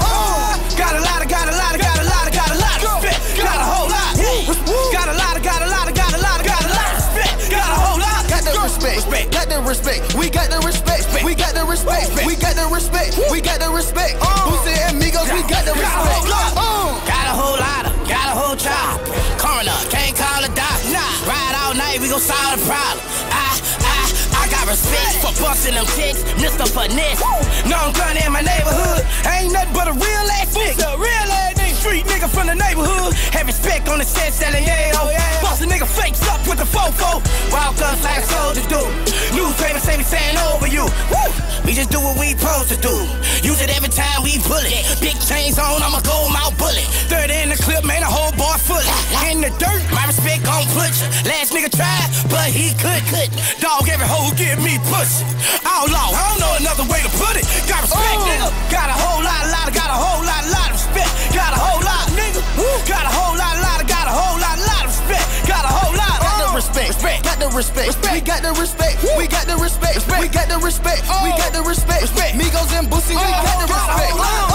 Got a lot of, got a lot of, got a lot of, got a lot of respect, got a whole lot. Got a lot of, got a lot of, got a lot of, got a lot of respect, got a whole lot. Got the respect, got the respect, we got the respect, we got the respect, we got the respect, we got the respect. Boosie and Migos, we got the respect. Got a whole lot of, got a whole job. Coroner, can't call a doc. Ride all night, we gon' solve the problem. I, I, I got respect for busting them chicks, Mister Finesse. Known gun in my neighborhood, ain't nothing but a real ass nigga. Real ass nigga, street nigga from the neighborhood. Have respect on the set, selling yayo. Boss a nigga fakes up with the fofo. Walk up like soldiers do. Newspaper say we saying over you. Woo! We just do what we supposed to do. Use it every time we pull it. Big chains on, I'm a gold mouth bullet. Third in the clip, man, a whole bar fully. In the dirt, my respect gon' put you. Last nigga tried, but he could, could. Dog, every hoe give me pussy. Outlaw, I don't know another way to put it. Got respect, nigga. Got a whole lot, lot, got a whole lot, lot of respect. Got a whole lot, nigga. Got a whole lot, lot, got a whole lot, lot of respect. Got a whole lot. Got the respect, got the respect, we got the respect, we got the respect, we got the respect, we got the respect. Migos and Boosie, we got the respect.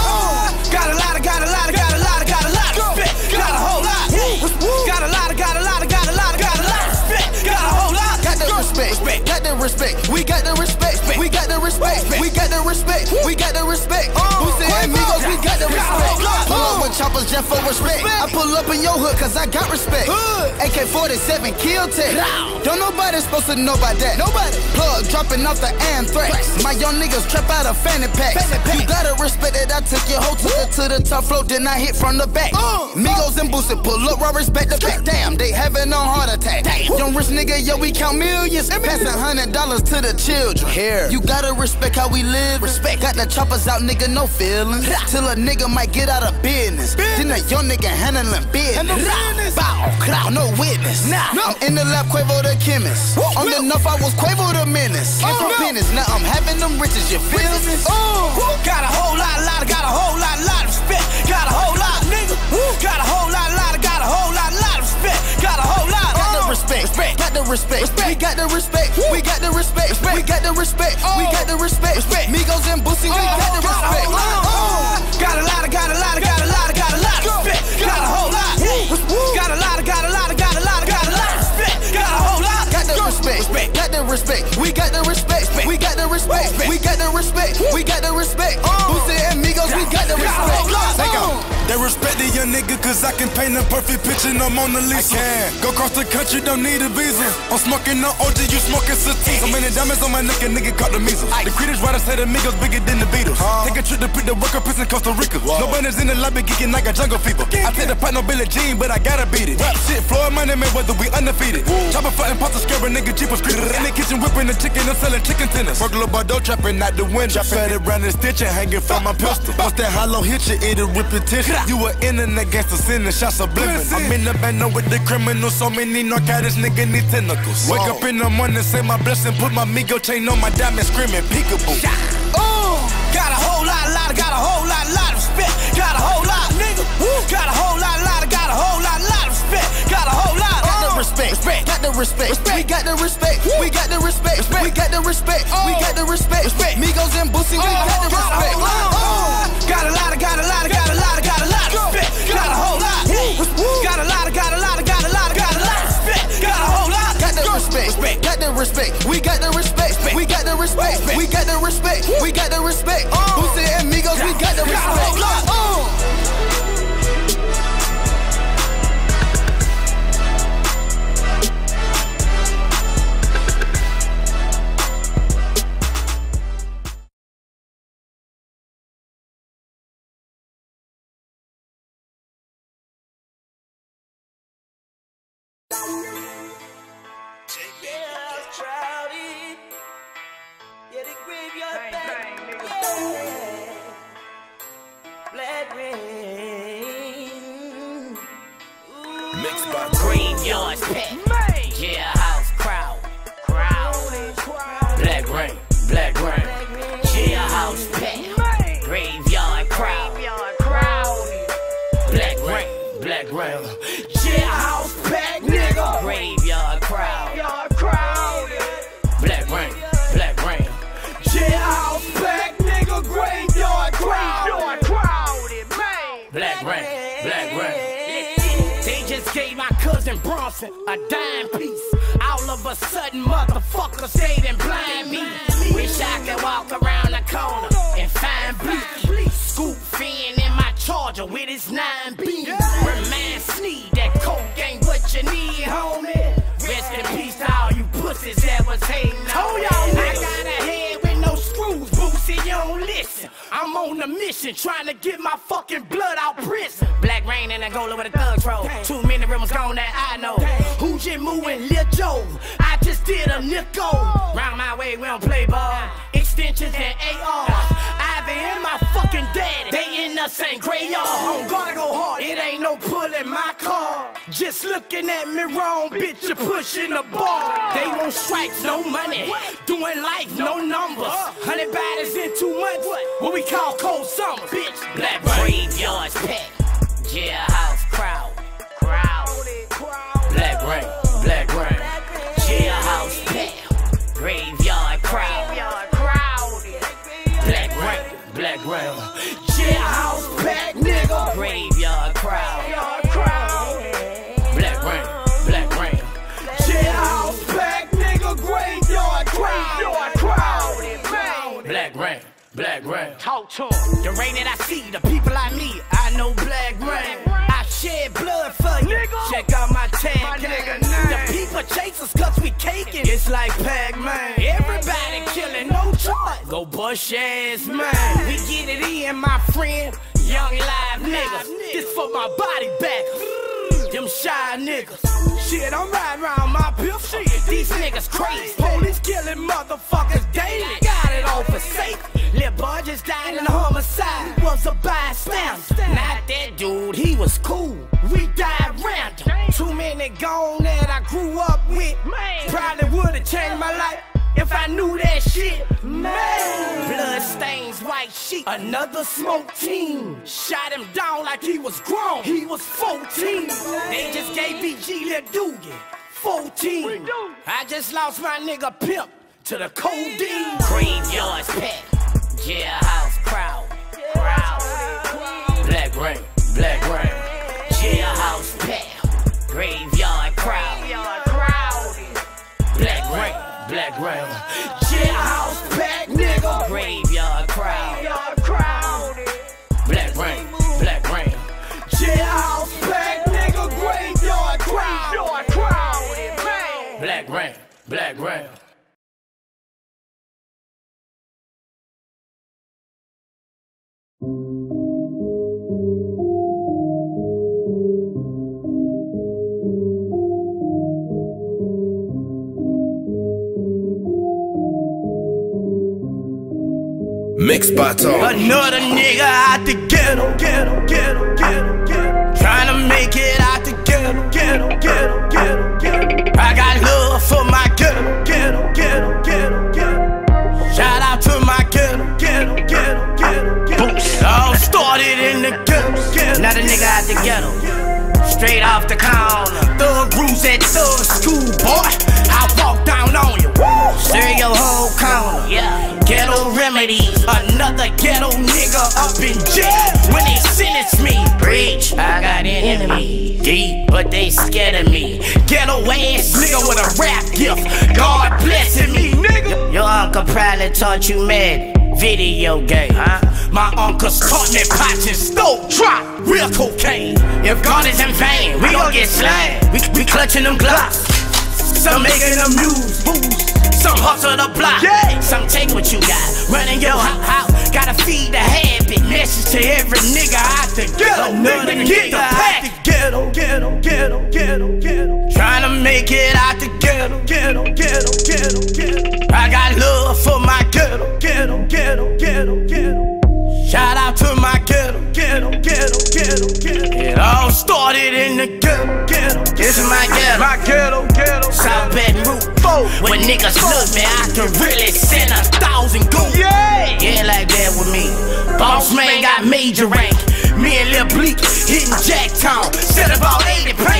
Got a lot of, got a lot of, got a lot of, got a lot of respect. Got a whole lot. Got a lot of, got a lot of, got a lot of, got a lot of respect. Got a whole lot. Got the respect, got the respect, we got the respect, we got the respect, we got the respect, we got the respect. Boosie and Migos, we got the respect. Pull up with choppers just for respect. I pull up in your hood cause I got respect. A K forty-seven kill tech. Don't nobody supposed to know about that. Nobody. Plug dropping off the anthrax. My young niggas trap out of fanny packs. You gotta respect that I took your hoe to the, to the top floor, then I hit from the back. Migos and Boosie pull up, raw respect the back. Damn, they having a heart attack. Young rich nigga, yo, we count millions. Pass a hundred dollars to the children. Here, you gotta respect how we live. Respect. Got the choppers out, nigga, no feelings. Till a nigga might get out of business. Then a young nigga handling business. Bow, crowd, no witness. Nah, I'm in the lab, Quavo the chemist. On the enough, I was Quavo the menace. Came from business, now I'm having them riches, you feel me? Got a whole lot, lot, got a whole lot, lot of respect. Got a whole lot, nigga. Got a whole lot, lot, got a whole lot, lot of respect. Got a whole lot. Got the respect, got the respect, we got the respect, we got the respect, we got the respect, we got the respect. Migos and Boosie, we got the respect. Got a lot, got a lot, got a lot, got a lot of respect. Got a whole lot. Got a lot, got a lot, got a lot, got a lot of respect. Got a whole lot. Got the respect, got the respect, we got the respect, we got the respect, we got the respect, we got the respect. Boosie and Migos, we got the respect. Take out. They respect the young nigga cause I can paint a perfect picture, no Mona Lisa. I can go across the country, don't need a visa. I'm smoking no O G, you smoking sativa. So many diamonds on my neck, a nigga caught the measles. The critics write say the Migos bigger than the Beatles. Uh, Take a trip to put the work up in Costa Rica. Whoa. No banners in the lobby geeking like a jungle fever. I take the pot, no Billie Jean, but I gotta beat it. Rap shit, Floyd money, man, whether we undefeated. Chopper fighting, pasta scaring, nigga, Jeepers creepers. In the kitchen whipping the chicken, I'm selling chicken tenders. Burglar Bordeaux trapping out the window. Fed around the stitch and hanging from my pistol. Once that hollow hit you, it'll repetition. You were internet gangster, sending shots subliminal. I'm in the band with the criminals, so many narcotics, nigga need tentacles. Wake up in the morning, say my blessing, put my Migo chain on my diamond, screaming peekaboo. Oh, got a whole lot, lot, got a whole lot, lot of respect. Got a whole lot, nigga. Got a whole lot, lot, got a whole lot, lot of respect. Got a whole lot. Got the respect, got the respect, we got the respect, we got the respect, we got the respect, we got the respect. Migos and Boosie, we got the respect. Got a lot, got a lot, got a lot, got a lot of respect. Got a whole lot. Got a lot, got a lot, got a lot, got a lot of respect. Got a whole lot. Got the respect, got the respect, we got the respect, we got the respect, we got the respect, we got the respect. Boosie and Migos, we got the respect. Mixed by Graveyard Pet, Jailhouse Crowd, Crowd, Black Rain, Black Rain, Jailhouse Pet, Graveyard Crowd, Black Rain, Black Rain, Jailhouse Pet, nigga, Graveyard Crowd. Clippers and Bronson, a dime piece. All of a sudden, motherfuckers stayed and blind me. Wish I could walk around the corner and find bleak. Scoop fin in my Charger with his nine beam. Remind Sneed that coke ain't what you need, homie. Rest in peace to all you pussies that was hating on me. I got a head with no screws, Boosie, you don't listen. I'm on a mission, trying to get my fucking blood out prison. Black rain and a goal over the thugs roll. Too many rumors gone that I know. Who just moving Lil Joe? I just did a nickel. Round my way, we don't play ball. Extensions and A R. Ivy and my fucking daddy, they in the same graveyard. I'm gonna go hard, it ain't no pulling my car. Just looking at me wrong, bitch, you're pushing the bar. They want stripes, no money. Doing life, no numbers. Hundred bodies in two months, what we call cold summer, bitch. Black graveyards packed, jailhouse crowd, crowd. Black rain, black rain, jailhouse packed, graveyard crowd. Black rain, black rain, jailhouse packed, nigga. Graveyard crowd. Black rain, black rain, jailhouse packed, nigga. Graveyard crowd. Black rain, black rain. Talk to 'em. The rain that I see, the people I meet, I know black rain. I shed blood for you. Check out my tag game. The people chase us cause we caking. It's like Pac-Man. Everybody killing, no choice. Go bust your ass, man. We get it in, my friend. Young live niggas. This for my body back. Them shy niggas. Shit, I'm riding around my pimp shit. These niggas crazy. Police killing motherfuckers daily. Got it all for safety. Lil' boy just died in a homicide. He was a bystander. Not that dude, he was cool. We died random. Too many gone that I grew up with. Probably would've changed my life if I knew that shit. Man, blood stains, white sheet. Another smoke team shot him down like he was grown. He was fourteen. They just gave B G Lil Doogie fourteen. I just lost my nigga Pimp to the codeine. Graveyards packed, jailhouse crowd, crowd. Black rain, black rain, jailhouse packed, graveyard crowd. Black rain, black rain, jailhouse packed, nigga. Graveyard crowd. Black rain, black rain, jailhouse packed, nigga. Graveyard crowd. Black rain, black rain. Mixed by Tom. Another nigga out the ghetto, ghetto, ghetto, ghetto, ghetto. Trying to make it out the ghetto, ghetto, ghetto, ghetto, ghetto. I got love for my ghetto, ghetto, ghetto, ghetto, ghetto. Shout out to my ghetto, ghetto, ghetto, ghetto, ghetto. It all started in the ghetto, ghetto. Now the nigga out the ghetto, straight off the corner. Thug rules at thug school, boy. I walk down on you, stir your whole corner. Yeah. Ghetto remedies, another ghetto nigga up in jail. When they sentence me, preach, I got enemies deep, but they scared of me. Ghetto ass nigga with a rap gift, God blessing me, nigga. Your uncle probably taught you mad video game, huh? My uncles taught me potting stove, drop, real cocaine. If God is in vain, we gon' get slain. We, we clutching them glocks, some making them moves, moves. Some hustle the block, yeah. Some take what you got, running your house. Gotta feed the habit, message to every nigga out the ghetto. Another nigga out the ghetto, ghetto, ghetto, ghetto, ghetto. Trying to make it out the ghetto, ghetto, ghetto, ghetto, ghetto. I got love for my ghetto, ghetto, ghetto, ghetto, ghetto. Shout out to my ghetto, ghetto, ghetto, ghetto, ghetto. It all started in the ghetto, ghetto. This is my ghetto, my ghetto, ghetto. South Baton Rouge. When niggas look me, I can really send a thousand goons. Yeah, yeah, like that with me. Boss man got major rank. Me and Lil Bleak hitting Jacktown, set about eighty paints.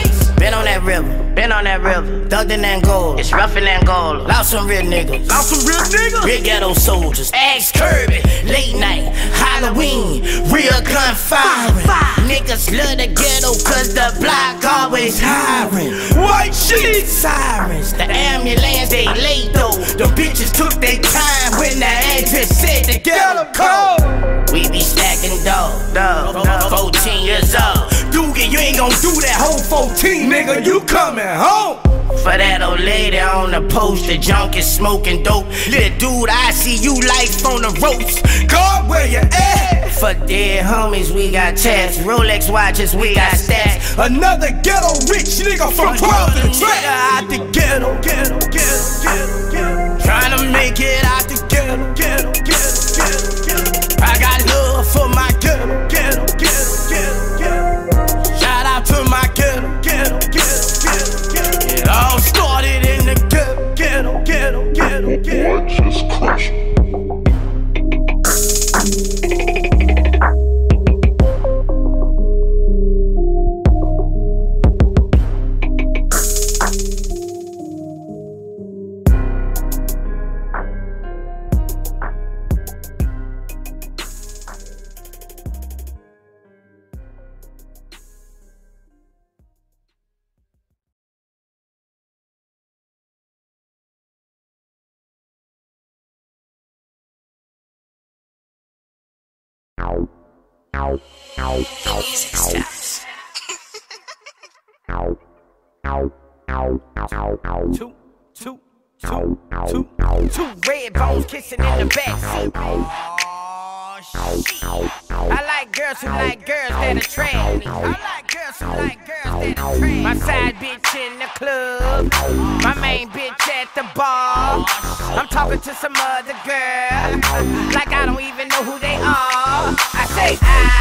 Been on that river, been on that river. Thugged in Angola, it's rough in Angola. Lost some real niggas, lost some real niggas. Real ghetto soldiers, Axe Kirby. Late night, Halloween, real gun firing. Niggas love the ghetto cause the block always hiring. White sheet sirens, the ambulance they late though. The bitches took their time when the exit said the ghetto code. We be stacking dough, dough, fourteen years old. Doogie, you ain't gon' do that whole fourteen, nigga, you coming home. For that old lady on the poster, junkie smoking dope. Little dude, I see you life on the ropes. God, where you at? For dead homies, we got tats. Rolex watches, we got stacks. Another ghetto rich nigga from twelve to track. Out the ghetto, ghetto, ghetto, ghetto, ghetto. Trying to make it out the ghetto, ghetto, ghetto, ghetto, ghetto. I got love for my ghetto, ghetto, ghetto, ghetto, ghetto. Shout out to my ghetto, ghetto, ghetto, ghetto, ghetto. It all started in the ghetto, ghetto, ghetto, ghetto, ghetto. Boy, just crush it. Two, two, two, two, two red bones kissing in the backseat. Oh, shit. I like girls who like girls that attract me. I like girls who like girls that attract me. My side bitch in the club, my main bitch at the bar. I'm talking to some other girl, like I don't even know who they are. I say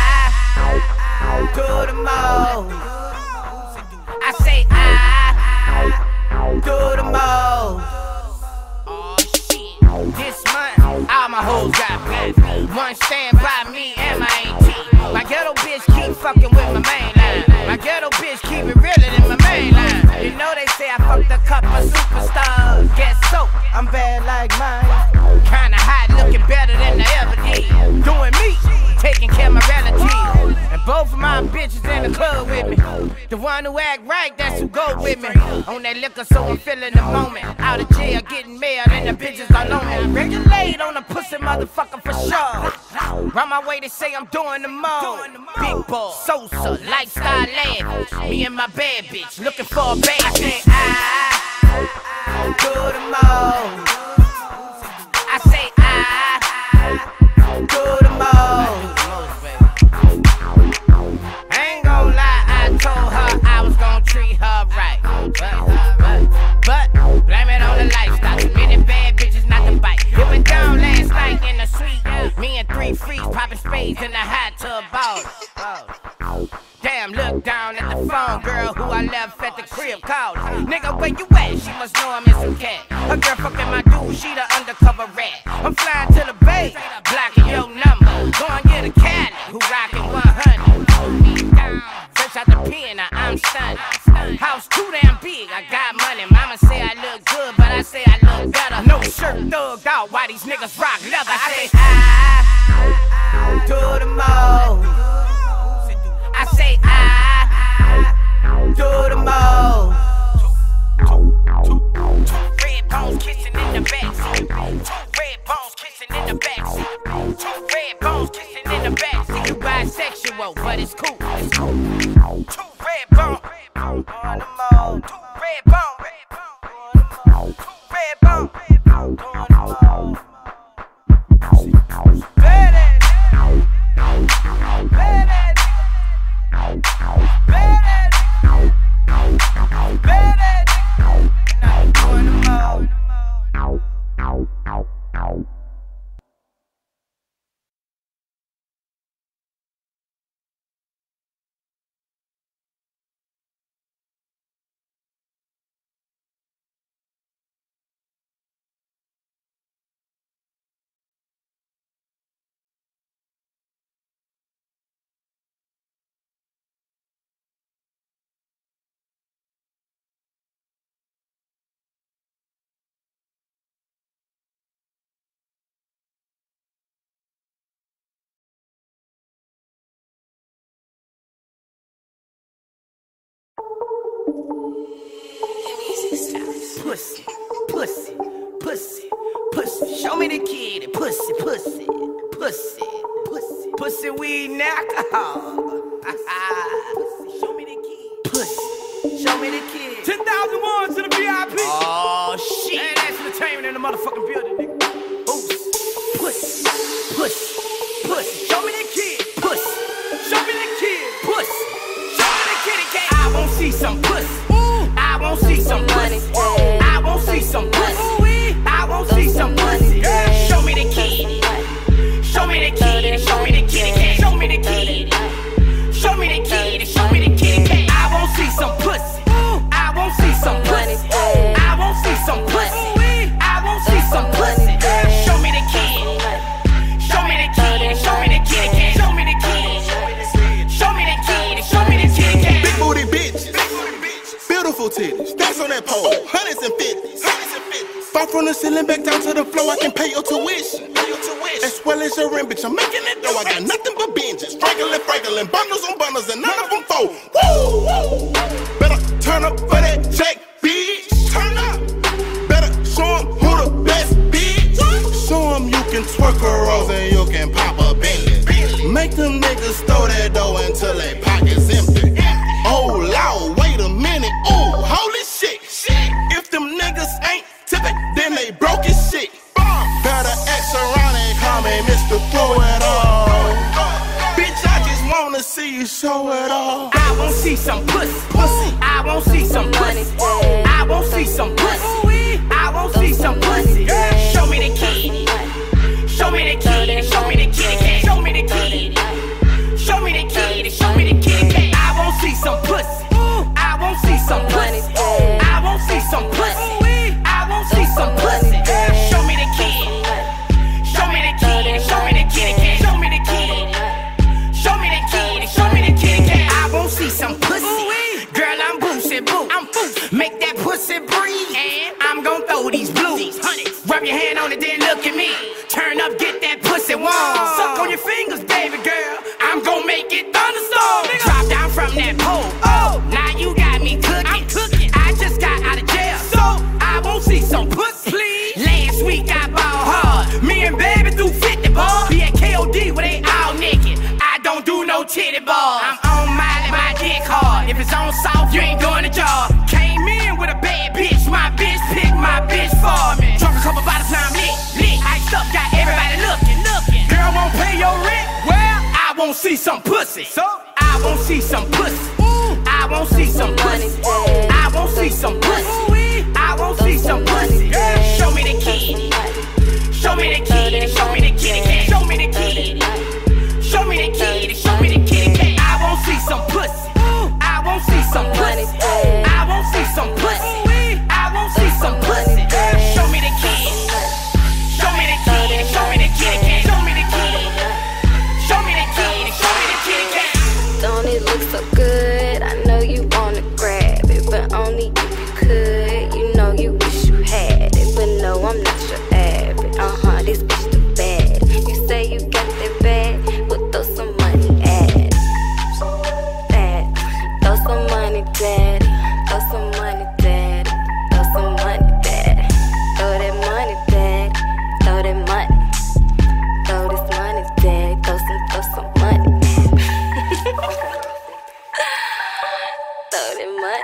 I do the most. I say I do the most. Oh shit. This month, all my hoes got paid. One stand by me and my auntie. My ghetto bitch keep fucking with my main line. My ghetto bitch keep it realer than my main line. You know they say I fucked a couple superstars. Guess so, I'm bad like mine. Kinda hot, looking better than I ever did. Doing me, taking care of my relatives. And both of my bitches in the club with me. The one who act right, that's who go with me. On that liquor, so I'm feeling the moment. Out of jail, getting mail, and the bitches don't know me. Regulate on a pussy motherfucker for sure. Run my way to say I'm doing the most. Big boy, Sosa, lifestyle lavish. Me and my bad bitch, looking for a bad I say I do the most. I say I do the most. Told her I was gonna treat her right, but, but, but blame it on the lifestyle. Too many bad bitches not to bite. It went down last night in the suite. Me and three freaks popping spades in the hot tub balls. Damn, look down at the phone, girl who I left at the crib called. Nigga, where you at? She must know I'm in some cat. Her girl fucking my dude, she the undercover rat. I'm flying to the bay, blocking your number. Go and get a Cali who rockin' one hundred. Fresh out the pen, now I'm stunned. House too damn big, I got money. Mama say I look good, but I say I look better. No shirt thugged out, why these niggas rock leather? I say I do the most. I say I do the most. Two red bones kissing in the backseat. Two red bones kissing in the backseat. Two red bones kissing in the backseat. You bisexual, but it's cool. It's cool. Two red bones, on the mode. Two red bones, two red bones, on the mode. pussy, pussy, pussy, pussy. Show me the kitty, pussy, pussy, pussy, pussy, pussy, weed and alcohol. Pussy, show me the kid. Pussy, show me the kid. ten thousand one to the V I P. Oh shit. And that's entertainment in the motherfucking building, nigga. Oops. Pussy, pussy, pussy. Show me the kid. Pussy, show me the kid. Pussy, show me the kitty cat. I won't see some pussy. I won't see some pussy. I won't see some pussy. I won't see some pussy. Show me the kid. Show me the kid. Show me the kitty cat. Show me the kid. Show me the kid. Show me the kitty cat. I won't see some pussy. I won't see some pussy. I won't see some pussy. I won't see some pussy. Show me the kid. Show me the kid. Show me the kitty cat. Show me the kid. Show me the kid. Show me the kitty cat. Big booty bitches. Beautiful titties, that's on that pole, hundreds and fifties, hundreds and fifties. Fall from the ceiling back down to the floor, I can pay your tuition, pay your tuition. As well as your rent, bitch, I'm making it though. I got nothing but binges, fraggling, fraggling, bundles on bundles, and none of them fold. Woo, woo. Better turn up for that check, bitch. Turn up. Better show 'em who the best, bitch. Show 'em you can twerk a rose and you can pop a Bentley. Make them niggas throw that dough until they pockets empty. Oh Lord, wait a minute, ooh, holy shit, shit. If them niggas ain't tipping, then they broke his shit. Better X around and call me Mister Throw It All. Bitch, I just wanna see you show it all. I won't see some pussy, pussy. I won't see some pussy. I won't see some pussy. I won't see some pussy. Show me the kid. Show me the kid. Show me the kitty cat. Show me the kid. Show me the kid. Show me the kitty cat. I won't see some pussy. I won't see some pussy. I won't see some pussy. I won't see some pussy. Show me the kid. Show me the kid. Show me the kitty cat. Show me the kid. Show me the kid. Show me the kitty cat. I won't see some pussy. Girl, I'm boozy boo. I'm boozy. Make that pussy breathe. And I'm gon' throw these blues. Rub your hand on it, then look at me. Turn up, get that pussy warm. Suck on your fingers, baby girl. I'm gon' make it thunderstorm. Drop down from that pole. Oh, now you got me cooking. I'm cooking. I just got out of jail, so I won't see some pussy. Please. Last week I ball hard. Me and baby threw fifty ball. Be at K O D where they all naked. I don't do no titty ball. I'm on my my dick hard. If it's on soft, you ain't doing the job. Came in with a bad bitch. My bitch picked my bitch for me. Drunk a couple bottles, now I'm lit, lit. Iced up, got everybody looking, looking. Girl won't pay your rent. Well, I won't see some pussy. So I won't see some pussy. I won't see some pussy. I won't see some pussy. I won't see some pussy. Show me the kid. Show me the kid. Show me the kitty cat. Show me the kid. Show me the kid. Show me the kitty cat. I won't see some pussy. I won't see some pussy. I won't see some pussy. I won't see some pussy. Show me the kid. Show me the kid. Show me the kitty cat. Show me the kid. Show me the kid. Show me the kitty cat. Don't it look so good? I know you wanna grab it, but only if you could. You know you wish you had it, but no, I'm not your average. Uh-huh, this bitch too bad. You say you got that bad, well throw some money at it. That, throw some money, daddy. Throw some money, daddy. Throw some money, daddy. Throw that money, daddy. Throw that money. Throw this money, daddy. Throw some, throw some money. Throw that money.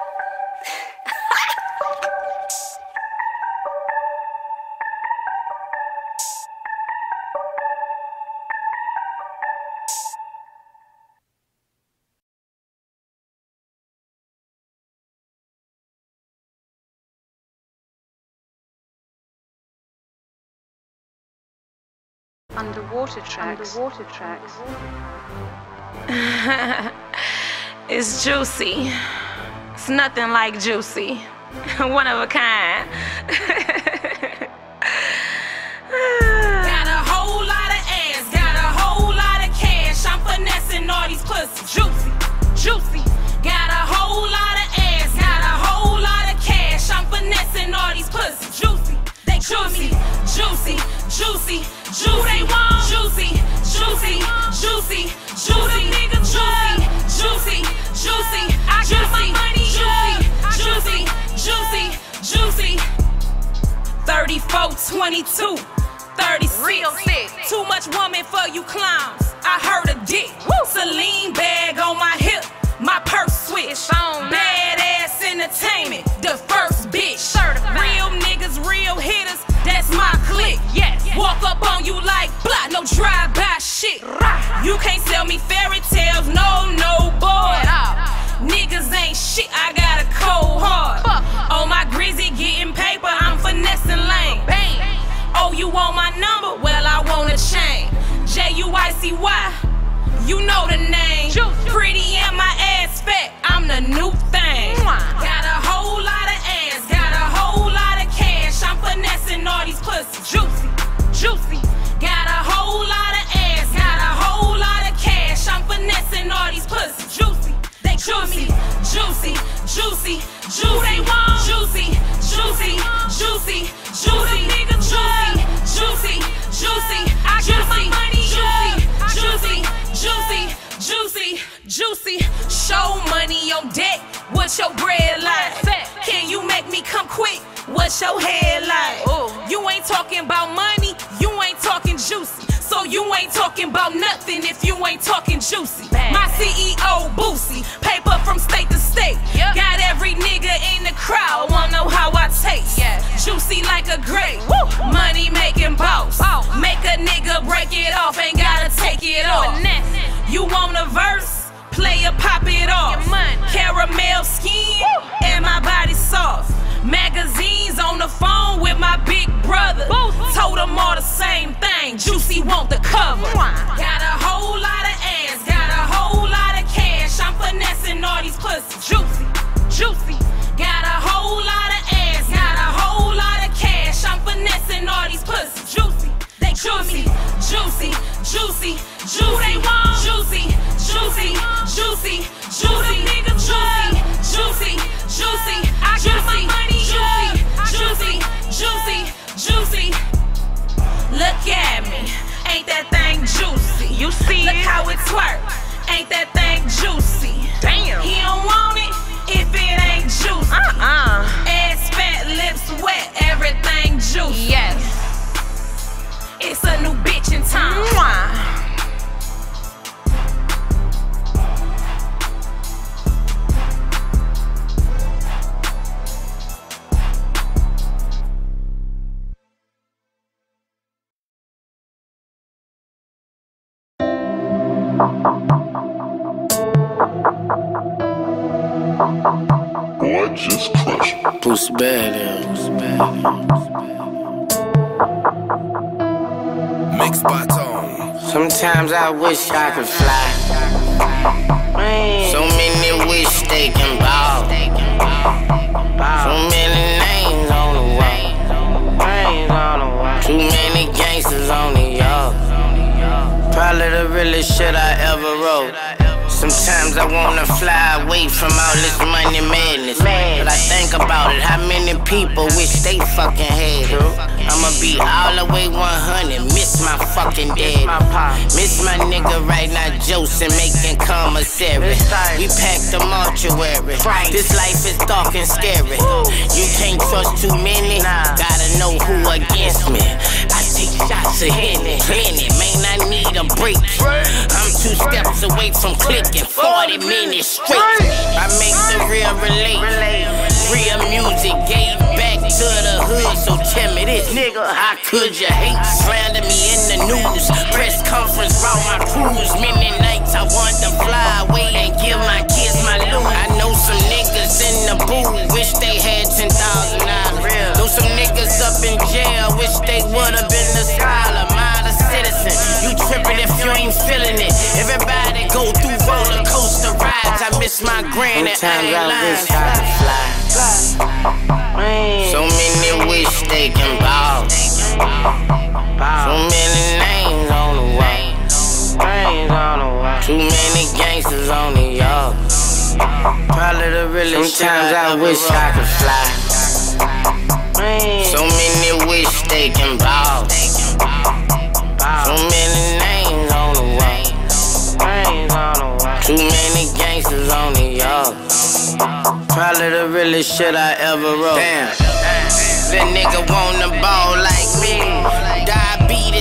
Underwater tracks. Underwater tracks. It's juicy. It's nothing like juicy. One of a kind. Got a whole lot of ass, got a whole lot of cash. I'm finessing all these pussies. Juicy, juicy. Got a whole lot of ass, got a whole lot of cash. I'm finessing all these pussies. Juicy, they juicy, juicy, juicy, juicy, juicy, juicy, juicy, juicy, nigga, juicy, juicy, juicy. I got my money, juicy, juicy, juicy, juicy. twenty-two, thirty-six. Real sick. Too much woman for you clowns. I heard a dick. Woo. Celine bag on my hip. My purse switch. Badass entertainment. The first bitch. Certified. Real niggas, real hitters. That's my clique. Yes. Walk up on you like blah. No drive-by shit. You can't sell me fairy tales. No, no, boy. Niggas ain't shit. I got a cold heart. On my grizzy getting paper. I'm finessing lane. Oh, you want my number? Well, I want a chain. J U I C Y, you know the name. Pretty and my ass fat, I'm the new thing. Got a whole lot of ass, got a whole lot of cash. I'm finessing all these pussies. Juicy, juicy. Got a whole lot of ass, got a whole lot of cash. I'm finessing all these pussies. Juicy, they juicy, juicy, juicy, juicy, juicy, juicy, juicy, juicy, nigga, juicy, juicy, juicy. I got my money, juicy, juicy, juicy, juicy. Show money on deck. What's your bread like? Can you make me come quick? What's your head like? You ain't talking about money. You ain't talking juicy. So you ain't talking about nothing if you ain't talking juicy. My C E O Boosie, paper from state to state. Yep. Got every nigga in the crowd, wanna know how I taste. Yeah. Juicy like a grape, woo. Money making boss. Oh. Make a nigga break it off, ain't gotta take it off. You want a verse? Play or pop it off. Caramel skin, woo. And my body soft. Magazines on the phone with my big brother. Told them all the same thing. Juicy want the cover. Got a whole lot of ass, got a whole lot of cash. I'm finessing all these pussies. Juicy, juicy. Got a whole lot of ass, got a whole lot of cash. I'm finessing all these pussies. Juicy, they juicy, juicy, juicy, juicy, juicy, juicy, juicy, juicy, nigga, juicy, juicy, juicy. I got my money, juicy, juicy, juicy. Look at me, ain't that thing juicy? You see Look it? How it twerk, ain't that thing juicy? Damn. He don't want it if it ain't juicy. Uh-uh. Ass fat, lips wet, everything juicy. Yes. It's a new bitch in town. Mwah. Boy, just crush it. Pussy bad, pussy bad. Make spots on. Sometimes I wish I could fly. So many wish they can ball. So many names on the wall. Too many gangsters on the yard. Probably the realest shit I ever wrote. Sometimes I wanna fly away from all this money madness. But I think about it, how many people wish they fucking had it. I'ma be all the way one hundred, miss my fucking dad. Miss my nigga right now, Joseph making commissary. We packed the mortuary. This life is dark and scary. You can't trust too many, gotta know who against me. I take shots of Henny, plenty, man, I need a break. I'm two steps away from clicking, forty minutes straight. I make the real relate, real music gave back to the hood. So tell me this, nigga, how could you hate? Slander me in the news, press conference round my cruise. Many nights I want to fly away and give my kids my loot. I know some niggas in the booth, wish they had ten thousand dollars. Know some niggas up in jail, wish they would've been a scholar, model citizen. You trippin' if you ain't feeling it. Everybody go through roller coaster rides. I miss my granny. Sometimes I wish I could fly. So many wish they can ball. So many names on the wall. Too many gangsters on the yard. Probably the realest. Sometimes I wish I could fly. So many wish they can ball. So many names on the wall. Too many gangsters on the yard. Probably the realest shit I ever wrote. Damn, that nigga want the ball like me.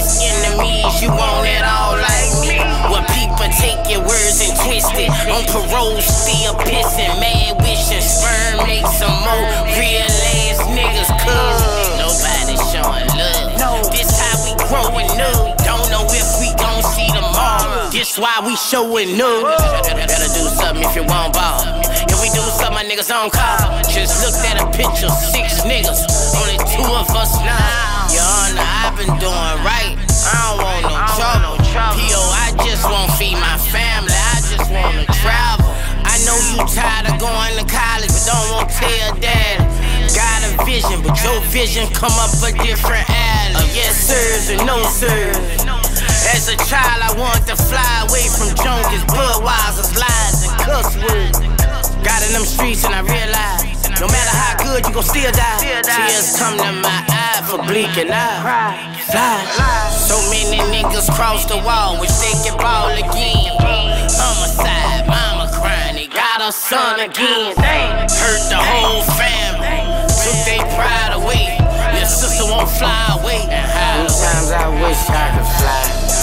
worst enemies, you want it all like me. Well, people take your words and twist it. On parole, still pissing, mad wishing sperm make some more real ass niggas. Cause nobody showing love. No, this how we growing up. Don't know if we gon' see tomorrow. This why we showing up. Better do something if you want ball. If we do something, my niggas on call. Just looked at a picture, six niggas, only two of us now. Your Honor, I've been doing right. I don't want no trouble. P O, I just want to feed my family. I just want to travel. I know you tired of going to college, but don't want to tell dad. Got a vision, but your vision come up a different alley. Yes sirs and no sirs. As a child, I wanted to fly away from junkies, Budweiser, slides, and cuss words. Got in them streets and I realized, no matter how good, you gon' still die. Tears come to my eye for blinking eye. Fly. So many niggas cross the wall, wish they could ball again. Homicide, mama crying, they got her son again. Hurt the whole family, took they pride away. Your sister won't fly away. Sometimes I wish I could fly.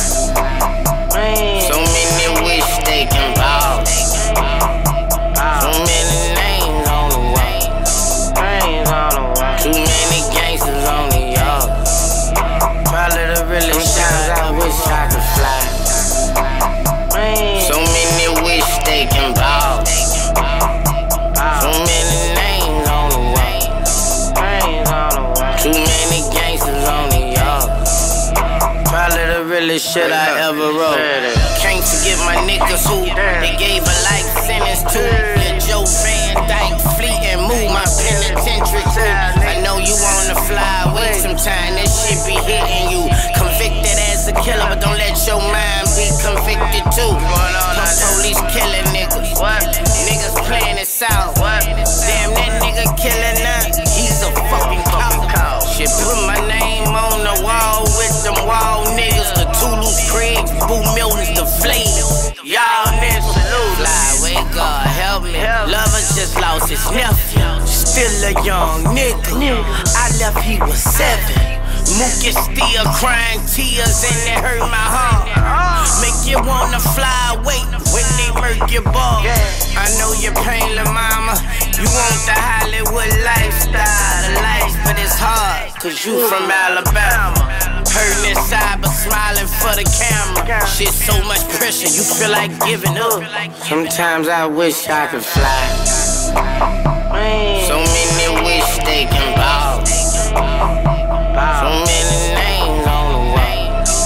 So many wish they can ball. So many names on the way. Too many gangsters on the yard. Probably the realest times I wish I could fly. So many wish they can ball. So many names on the way. Too many gangsters on the yard. Probably the realest shit I ever wrote. Can't forget my niggas who they gave a life sentence to. Yeah, Joe Van Dyke, Fleet and Move, my penitentiary too. I know you wanna fly away sometime, that shit be hitting you. Convicted as a killer, but don't let your mind be convicted too. Some police killing niggas, niggas playing it south. Damn, that nigga killing now, he's a fucking cow. Shit, put my name on the wall with them wall niggas, the Toulouse Craigs, Boo Miltons, the Flames. Y'all niggas fly away, God help me. Lover just lost his nephew, still a young nigga. I left, he was seven. Mook is still crying tears and it hurt my heart. Make you wanna fly away when they murk your ball. I know your pain, la mama. You want the Hollywood lifestyle, the life, but it's hard, cause you from Alabama. Hurting inside but smiling for the camera. Shit, so much pressure, you feel like giving up. Sometimes I wish I could fly. So many wish they can ball. So many names on the way.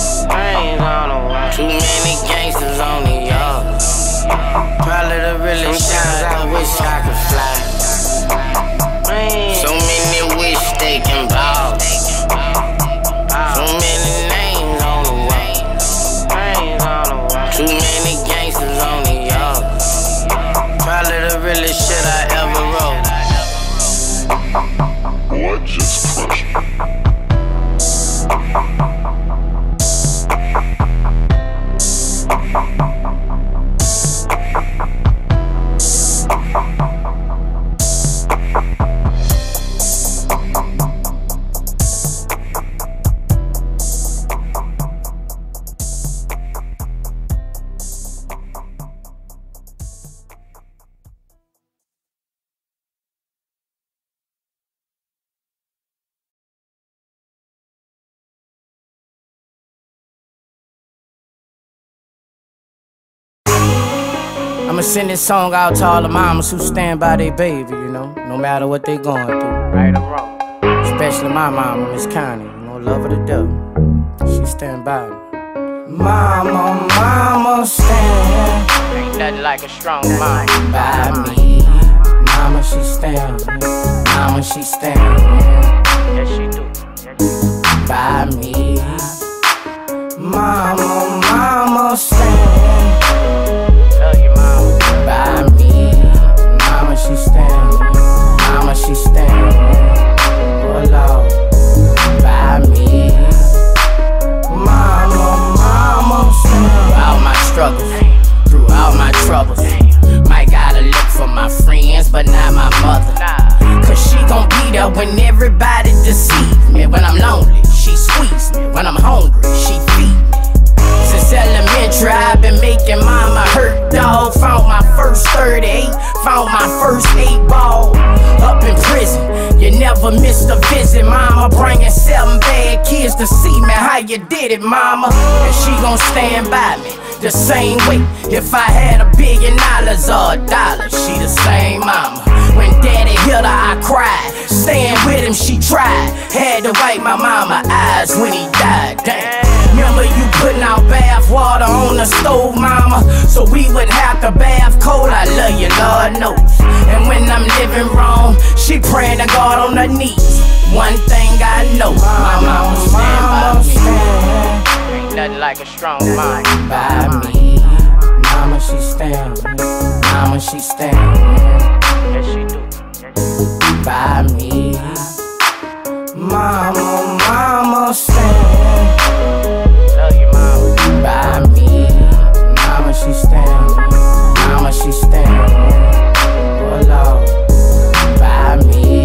Too many gangsters on the yard. Probably the realest times I wish I could fly. So many wish they can ball. So many names on the way. Too many gangsters on the yard. Probably the realest shit I ever wrote. Boy, just crush me. I'ma send this song out to all the mamas who stand by their baby, you know, no matter what they going through, right or wrong. Especially my mama, Miss Connie, you know, love her to death. She stand by me. Mama, mama, stand. Ain't nothing like a strong mama by me. Mama, she stand. Mama, she stand. Yes, she do. By me. Mama, mama, stand. Love you, mama. By me. Mama, she stand. Mama, she stand. Oh Lord. By me. Mama, mama, stand. Throughout my struggles, throughout my troubles, might gotta look for my friends, but not my mother. Cause she gon' be there when everybody deceives me. When I'm lonely, she squeezes me. When I'm home, never missed a visit, mama. Bringing seven bad kids to see me. How you did it, mama? And she gon' stand by me the same way. If I had a billion dollars or a dollar, she the same mama. When daddy hit her, I cried. Staying with him, she tried. Had to wipe my mama eyes when he died. Damn. Remember you putting out bath water on the stove, mama, so we wouldn't have to bath cold. I love you, Lord knows. And when I'm living wrong, she praying to God on her knees. One thing I know, my mama stand by me. Ain't nothing like a strong mind. By me, mama she stand, mama she stand. Yes she do. Yes. By me, mama, mama stand. Love you, mama. By me, mama she stand, mama she stand. Oh Lord, by me,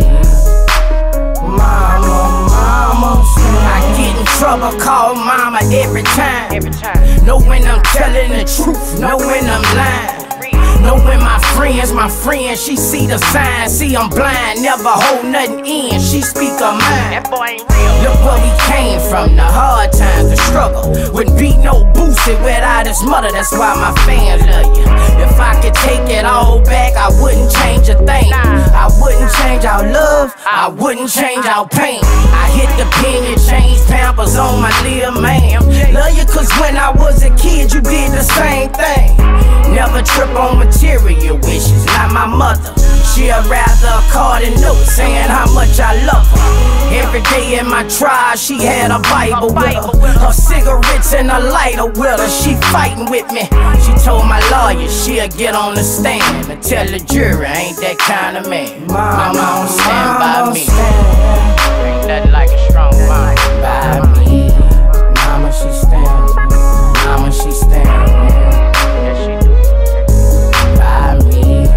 mama, mama stand. I get in trouble, call mama every time. Every time. Know when I'm telling the truth, know when I'm lying. Know when my friends, my friends, she see the signs. See I'm blind, never hold nothing in. She speak her mind. That boy ain't real. Look where we came from, the hard times, the struggle. Wouldn't be no boosted without his mother. That's why my fans love you. If I could take it all back, I wouldn't change a thing. I wouldn't change our love, I wouldn't change our pain. I hit the pen and changed Pampers on my little man. Love you cause when I was a kid, you did the same thing. Never trip on material wishes, not my mother. She'd rather a card and note saying how much I love her. Every day in my trial, she had a Bible with her. Her cigarettes and a lighter with her. She fighting with me. She told my lawyer she'll get on the stand and tell the jury I ain't that kind of man. My mama stand by me. Ain't nothing like a strong mind. By me, mama she stand, mama she stand. Yes she do. By me,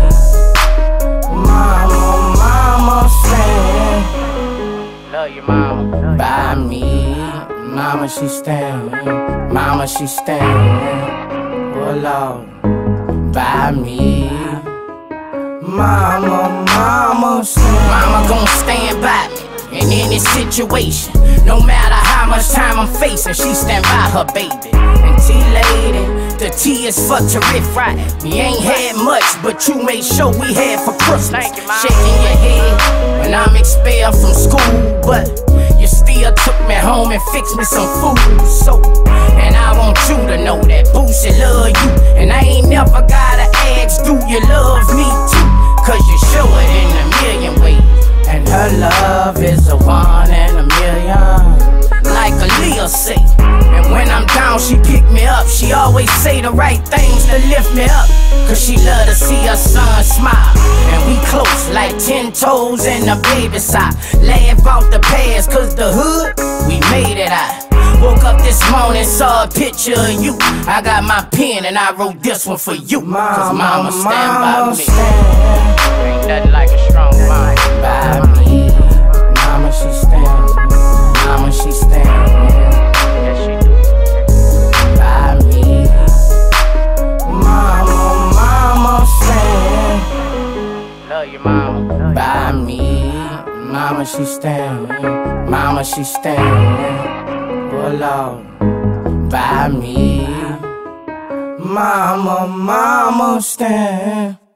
mama, mama stand. Love you, mama. By me, mama she stand, mama she stand. Oh Lord, by me, mama, mama stand. Mama gon' stand by me in any situation. No matter how much time I'm facing, she stand by her baby. And T-Lady, the T is for terrific. We ain't had much, but you made sure we had for Christmas. Shaking your head when I'm expelled from school, but you still took me home and fixed me some food. So, and I want you to know that Boosie love you, and I ain't never gotta ask, do you love me too? Cause you show it in a million ways. And her love is a one in a million, like Aaliyah say. And when I'm down, she pick me up. She always say the right things to lift me up, cause she love to see her son smile. And we close like ten toes in a baby sock. Laugh out the past, cause the hood, we made it out. Woke up this morning, saw a picture of you. I got my pen and I wrote this one for you. Cause mama stand by me. Ain't nothing like a strong mind. By me, mama she stand, mama she stand. Yes she do. By me, mama, mama stand. Love you, mama. By me, mama she stand, mama she stand. Oh Lord, by me, mama, mama stand.